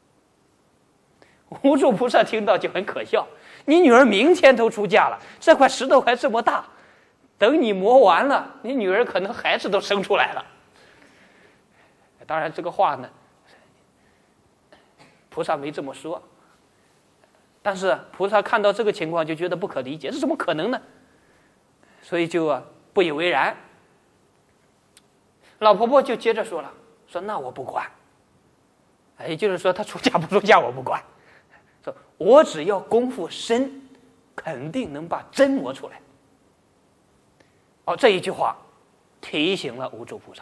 无住菩萨听到就很可笑，你女儿明天都出嫁了，这块石头还这么大，等你磨完了，你女儿可能孩子都生出来了。当然这个话呢，菩萨没这么说，但是菩萨看到这个情况就觉得不可理解，这怎么可能呢？所以就不以为然。老婆婆就接着说了，说那我不管，也就是说她出嫁不出嫁我不管，说我只要功夫深，肯定能把针磨出来。这一句话提醒了无住菩萨。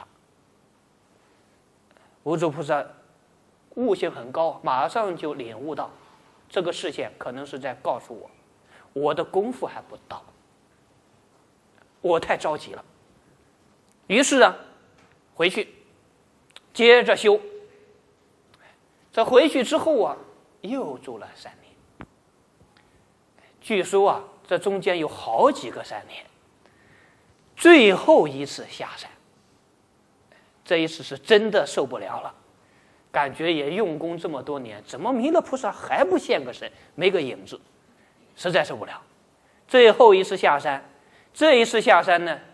无住菩萨悟性很高，马上就领悟到这个视线可能是在告诉我，我的功夫还不到，我太着急了。于是回去接着修。这回去之后又住了3年。据说这中间有好几个3年，最后一次下山，这一次是真的受不了了，感觉也用功这么多年，怎么弥勒菩萨还不现个身，没个影子，实在受不了。最后一次下山，这一次下山呢，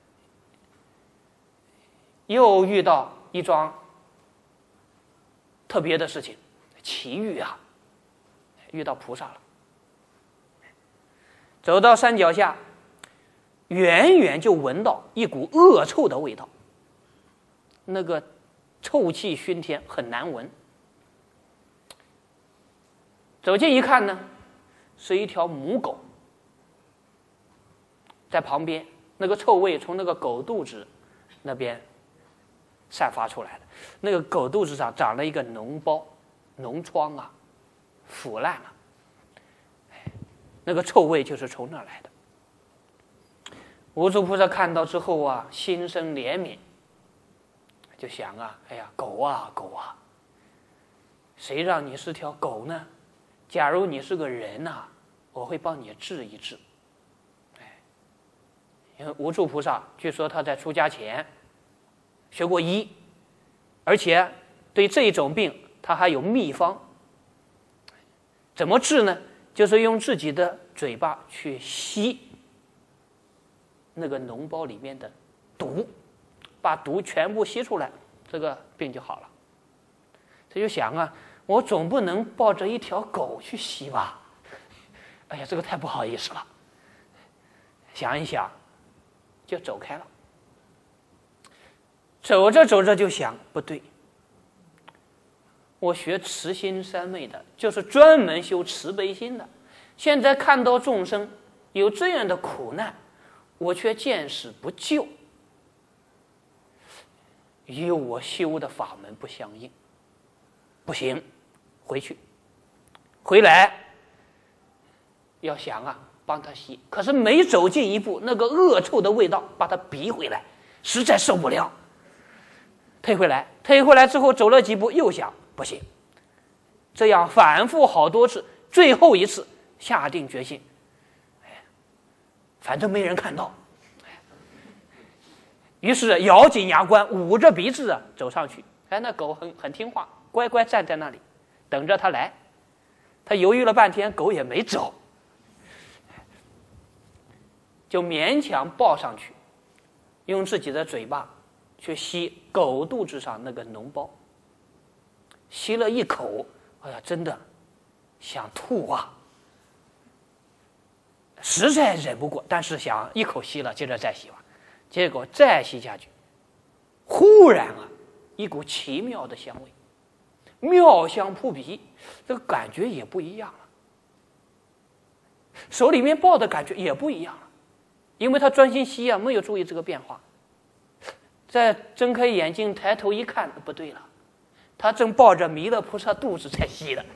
又遇到一桩特别的事情，奇遇遇到菩萨了。走到山脚下，远远就闻到一股恶臭的味道，那个臭气熏天，很难闻。走近一看呢，是一条母狗在旁边，那个臭味从那个狗肚子那边散发出来的。那个狗肚子上长了一个脓包、脓疮腐烂了，那个臭味就是从那儿来的。无住菩萨看到之后心生怜悯，就想哎呀，狗狗谁让你是条狗呢？假如你是个人我会帮你治一治。因为无住菩萨据说他在出家前学过医，而且对这一种病，它还有秘方。怎么治呢？就是用自己的嘴巴去吸那个脓包里面的毒，把毒全部吸出来，这个病就好了。他就想啊，我总不能抱着一条狗去吸吧？哎呀，这个太不好意思了。想一想，就走开了。走着走着就想，不对，我学慈心三昧的，就是专门修慈悲心的。现在看到众生有这样的苦难，我却见死不救，与我修的法门不相应，不行，回来要想啊，帮他吸。可是每走近一步，那个恶臭的味道把他逼回来，实在受不了，退回来之后走了几步，又想不行，这样反复好多次，最后一次下定决心，反正没人看到，于是咬紧牙关，捂着鼻子走上去。那狗很听话，乖乖站在那里等着他来。他犹豫了半天，狗也没走，就勉强抱上去，用自己的嘴巴去吸狗肚子上那个脓包。吸了一口，哎呀，真的想吐啊！实在忍不过，但是想一口吸了，接着再吸吧。结果再吸下去，忽然啊，一股奇妙的香味，妙香扑鼻，这个感觉也不一样了，手里面抱的感觉也不一样了，因为他专心吸啊，没有注意这个变化。再睁开眼睛抬头一看，不对了，他正抱着弥勒菩萨肚子在吸的。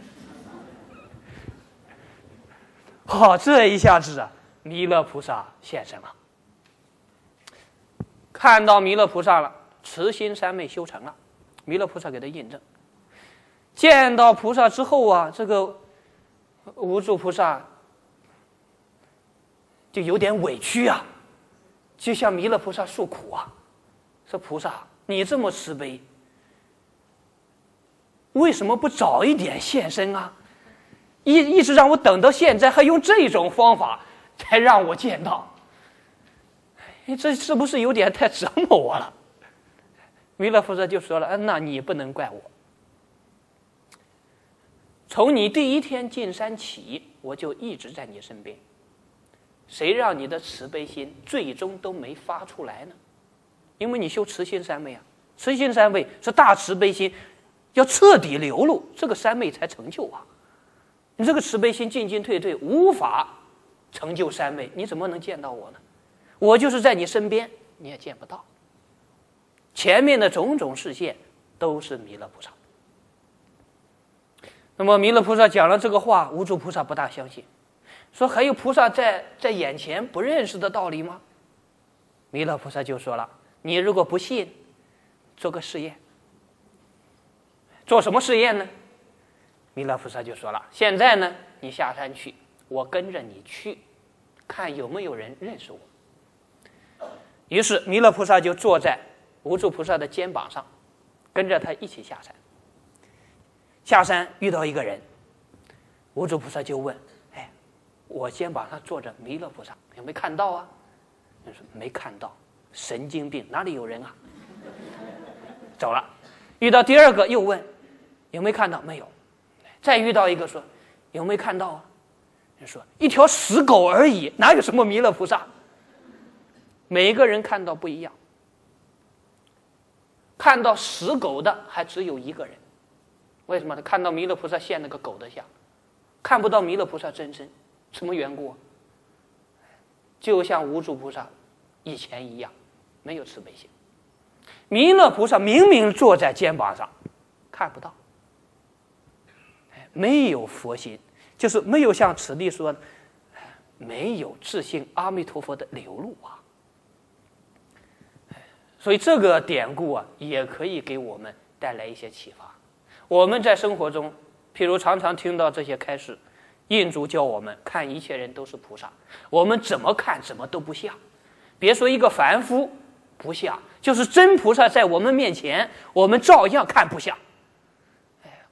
好，这一下子啊，弥勒菩萨现身了。看到弥勒菩萨了，慈心三昧修成了，弥勒菩萨给他印证。见到菩萨之后啊，这个无著菩萨就有点委屈啊，就向弥勒菩萨诉苦啊，说菩萨，你这么慈悲，为什么不早一点现身啊？一直让我等到现在，还用这种方法才让我见到，这是不是有点太折磨我了？弥勒菩萨就说了，那你不能怪我，从你第一天进山起，我就一直在你身边，谁让你的慈悲心最终都没发出来呢？因为你修慈心三昧啊，慈心三昧是大慈悲心要彻底流露，这个三昧才成就啊。你这个慈悲心进进退退，无法成就三昧，你怎么能见到我呢？我就是在你身边，你也见不到。前面的种种示现都是弥勒菩萨。那么弥勒菩萨讲了这个话，无著菩萨不大相信，说还有菩萨在眼前不认识的道理吗？弥勒菩萨就说了，你如果不信，做个试验。做什么试验呢？弥勒菩萨就说了，现在呢，你下山去，我跟着你去，看有没有人认识我。于是弥勒菩萨就坐在无著菩萨的肩膀上，跟着他一起下山。下山遇到一个人，无著菩萨就问，我肩膀上坐着弥勒菩萨，有没有看到啊？人说没看到，神经病，哪里有人啊？走了。遇到第二个又问，有没有看到？没有。再遇到一个说，有没有看到啊？人说一条死狗而已，哪有什么弥勒菩萨？每一个人看到不一样，看到死狗的还只有一个人。为什么？他看到弥勒菩萨现了个狗的像，看不到弥勒菩萨真身，什么缘故啊？就像无著菩萨以前一样，没有慈悲心。弥勒菩萨明明坐在肩膀上，看不到，没有佛心，就是没有像此地说没有自性阿弥陀佛的流露啊。所以这个典故啊，也可以给我们带来一些启发。我们在生活中，譬如常常听到这些开示，印主教我们看一切人都是菩萨，我们怎么看怎么都不像。别说一个凡夫不像，就是真菩萨在我们面前，我们照样看不像。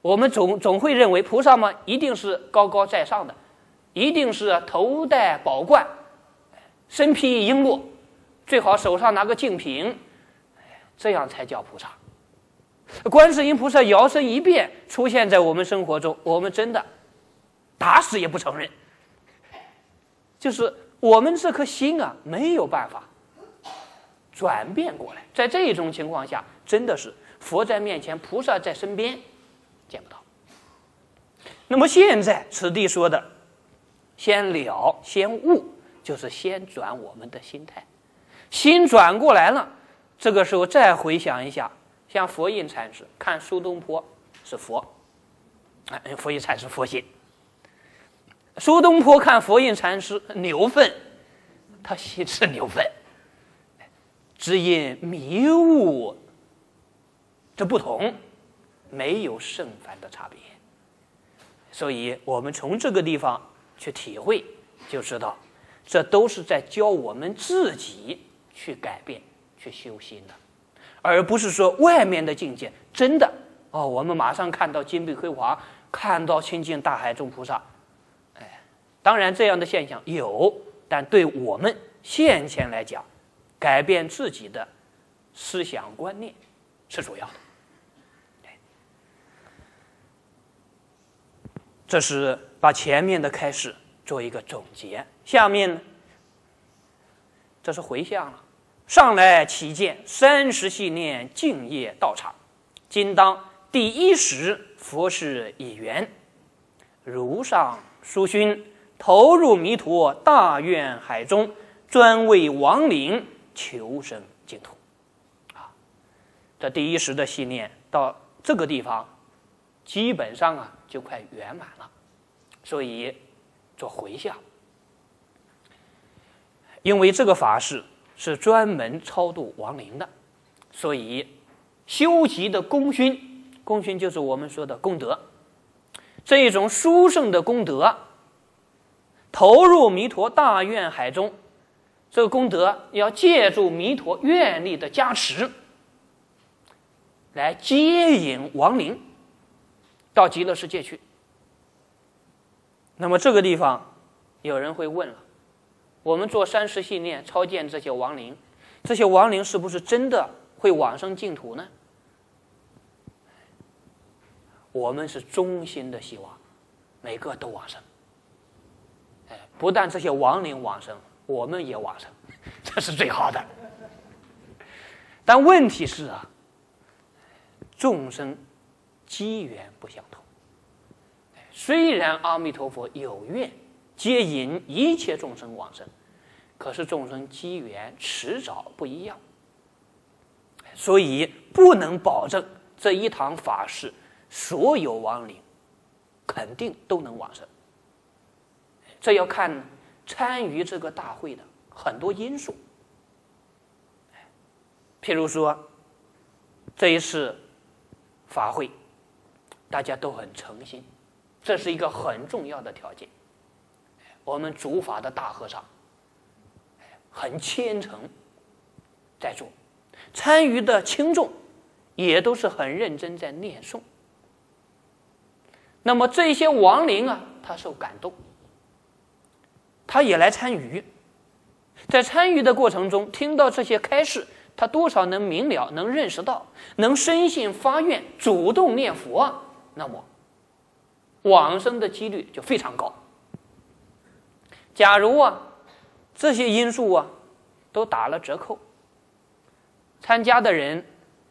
我们总会认为菩萨嘛，一定是高高在上的，一定是头戴宝冠，身披璎珞，最好手上拿个净瓶，这样才叫菩萨。观世音菩萨摇身一变出现在我们生活中，我们真的打死也不承认。就是我们这颗心啊，没有办法转变过来。在这种情况下，真的是佛在面前，菩萨在身边，见不到。那么现在此地说的先了先悟，就是先转我们的心态，心转过来了，这个时候再回想一下，像佛印禅师看苏东坡是佛，佛印禅师佛心；苏东坡看佛印禅师牛粪，他心是牛粪，只因迷悟这不同，没有圣凡的差别。所以我们从这个地方去体会，就知道这都是在教我们自己去改变、去修心的，而不是说外面的境界真的我们马上看到金碧辉煌，看到清净大海中菩萨。当然这样的现象有，但对我们现前来讲，改变自己的思想观念是主要的。这是把前面的开始做一个总结。下面呢，这是回向了。上来起见30系念净业道场，今当第一时佛事已圆，如上书勋，投入弥陀大愿海中，专为亡灵求生净土。这第一时的系念到这个地方，基本上就快圆满了，所以做回向。因为这个法事是专门超度亡灵的，所以修集的功勋，功勋就是我们说的功德，这一种殊胜的功德，投入弥陀大愿海中，这个功德要借助弥陀愿力的加持，来接引亡灵到极乐世界去。那么这个地方有人会问了，我们做30系念超荐这些亡灵，这些亡灵是不是真的会往生净土呢？我们是衷心的希望每个都往生，不但这些亡灵往生，我们也往生，这是最好的。但问题是众生机缘不相同，虽然阿弥陀佛有愿接引一切众生往生，可是众生机缘迟早不一样，所以不能保证这一堂法事所有亡灵肯定都能往生，这要看参与这个大会的很多因素。譬如说这一次法会大家都很诚心，这是一个很重要的条件。我们主法的大和尚很虔诚在做，参与的轻重也都是很认真在念诵。那么这些亡灵他受感动，他也来参与，在参与的过程中听到这些开示，他多少能明了，能认识到，能深信发愿，主动念佛，那么往生的几率就非常高。假如这些因素都打了折扣，参加的人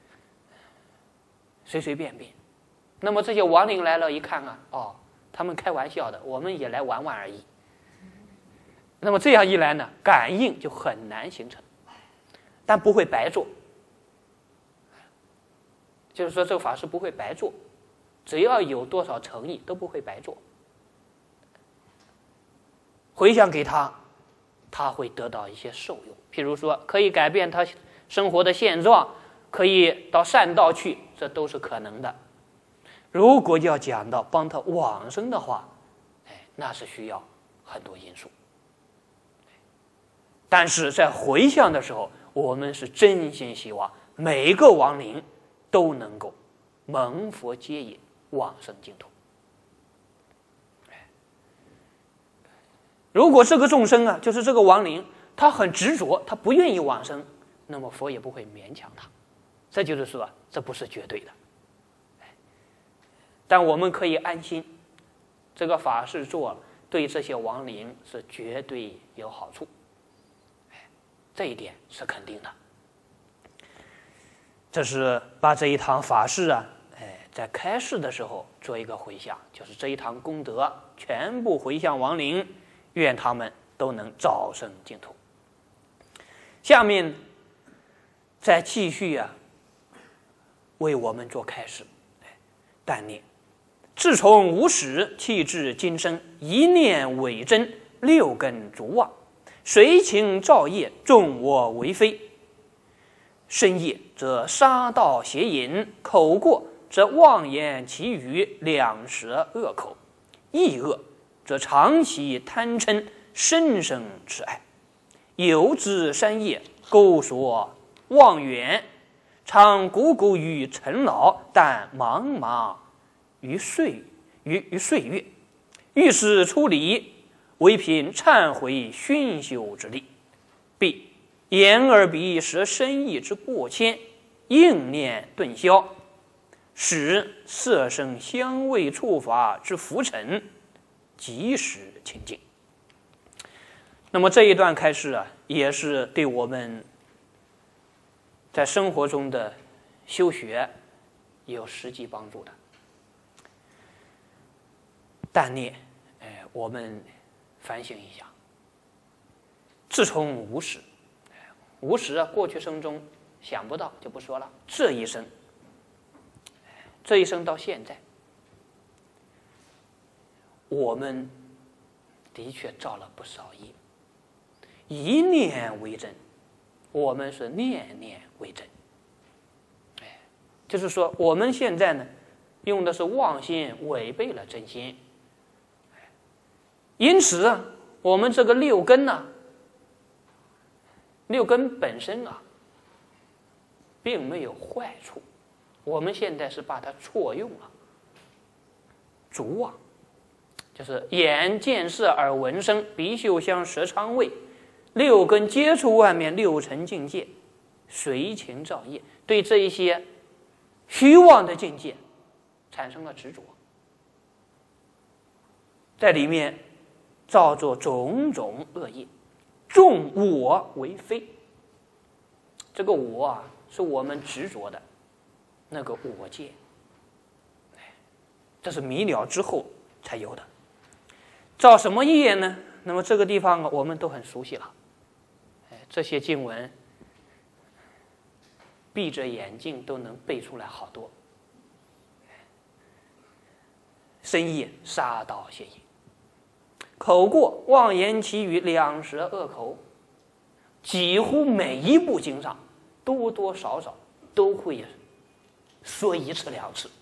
随随便便，那么这些亡灵来了一看他们开玩笑的，我们也来玩玩而已。那么这样一来呢，感应就很难形成，但不会白做。就是说这个法事不会白做，只要有多少诚意都不会白做。回向给他，他会得到一些受用，譬如说可以改变他生活的现状，可以到善道去，这都是可能的。如果要讲到帮他往生的话，那是需要很多因素。但是在回向的时候，我们是真心希望每一个亡灵都能够蒙佛接引， 往生净土。如果这个众生啊，就是这个亡灵，他很执着，他不愿意往生，那么佛也不会勉强他。这就是说，这不是绝对的。但我们可以安心，这个法事做了，对这些亡灵是绝对有好处。这一点是肯定的。这是把这一堂法事啊，在开示的时候做一个回向，就是这一堂功德全部回向亡灵，愿他们都能早生净土。下面再继续啊，为我们做开示。但念自从无始气至今生，一念为真，六根逐妄，随情造业，众我为非。身业则杀盗邪淫，口过则妄言绮语，两舌恶口；意恶则长期贪嗔，深生痴爱。有之三业，勾索妄远，常汩汩于尘劳，但茫茫于岁月。欲使出离，唯凭忏悔熏修之力，必眼耳鼻舌身意之过谦，应念顿消，使色声香味触法之浮沉及时清净。那么这一段开示啊，也是对我们在生活中的修学有实际帮助的。但念，我们反省一下，自从无始，无始啊，过去生中想不到就不说了，这一生到现在，我们的确造了不少业。一念为真，我们是念念为真。就是说我们现在呢，用的是妄心，违背了真心。因此啊，我们这个六根呢，六根本身啊，并没有坏处，我们现在是把它错用了。逐妄，就是眼见色，耳闻声，鼻嗅香，舌尝味，六根接触外面六尘境界，随情造业，对这一些虚妄的境界产生了执着，在里面造作种种恶业，众我为非。这个我啊，是我们执着的那个我见，这是迷了之后才有的。造什么业呢？那么这个地方我们都很熟悉了。这些经文闭着眼睛都能背出来好多。身业杀盗邪淫，口过妄言绮语，两舌恶口，几乎每一部经上多多少少都会说一次两次。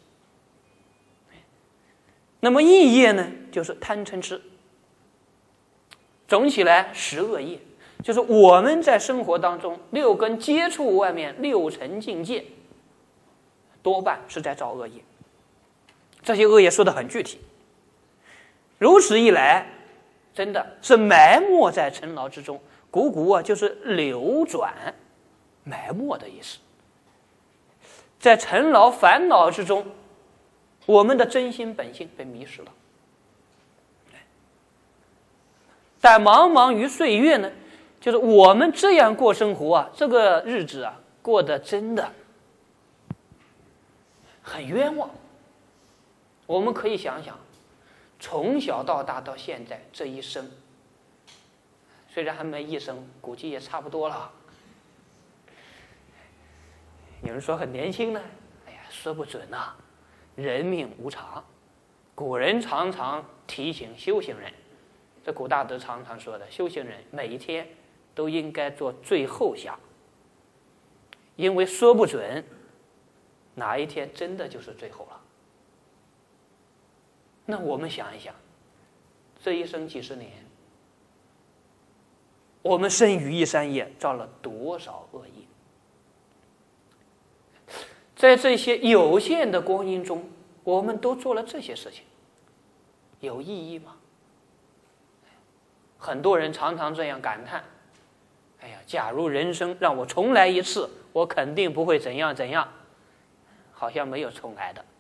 那么意业呢，就是贪嗔痴。总起来十恶业，就是我们在生活当中六根接触外面六尘境界，多半是在造恶业。这些恶业说得很具体，如此一来，真的是埋没在尘劳之中。汩汩啊，就是流转、埋没的意思。在尘劳烦恼之中，我们的真心本性被迷失了。但茫茫于岁月呢，就是我们这样过生活啊，这个日子啊，过得真的很冤枉。我们可以想想，从小到大到现在这一生，虽然还没一生，估计也差不多了。有人说很年轻呢，哎呀，说不准啊，人命无常。古人常常提醒修行人，这古大德常常说的，修行人每一天都应该做最后想，因为说不准哪一天真的就是最后了。那我们想一想，这一生几十年，我们生于一三业造了多少恶业？在这些有限的光阴中， 我们都做了这些事情，有意义吗？很多人常常这样感叹：哎呀，假如人生让我重来一次，我肯定不会怎样怎样。好像没有重来的。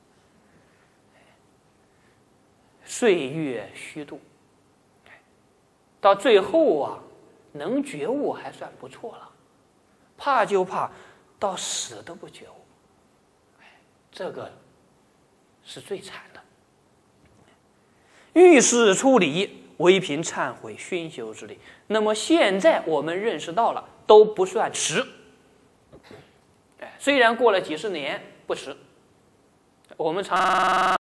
岁月虚度，到最后啊，能觉悟还算不错了，怕就怕到死都不觉悟，这个是最惨的。遇事出离，唯凭忏悔熏修之力。那么现在我们认识到了，都不算迟。虽然过了几十年，不迟。我们常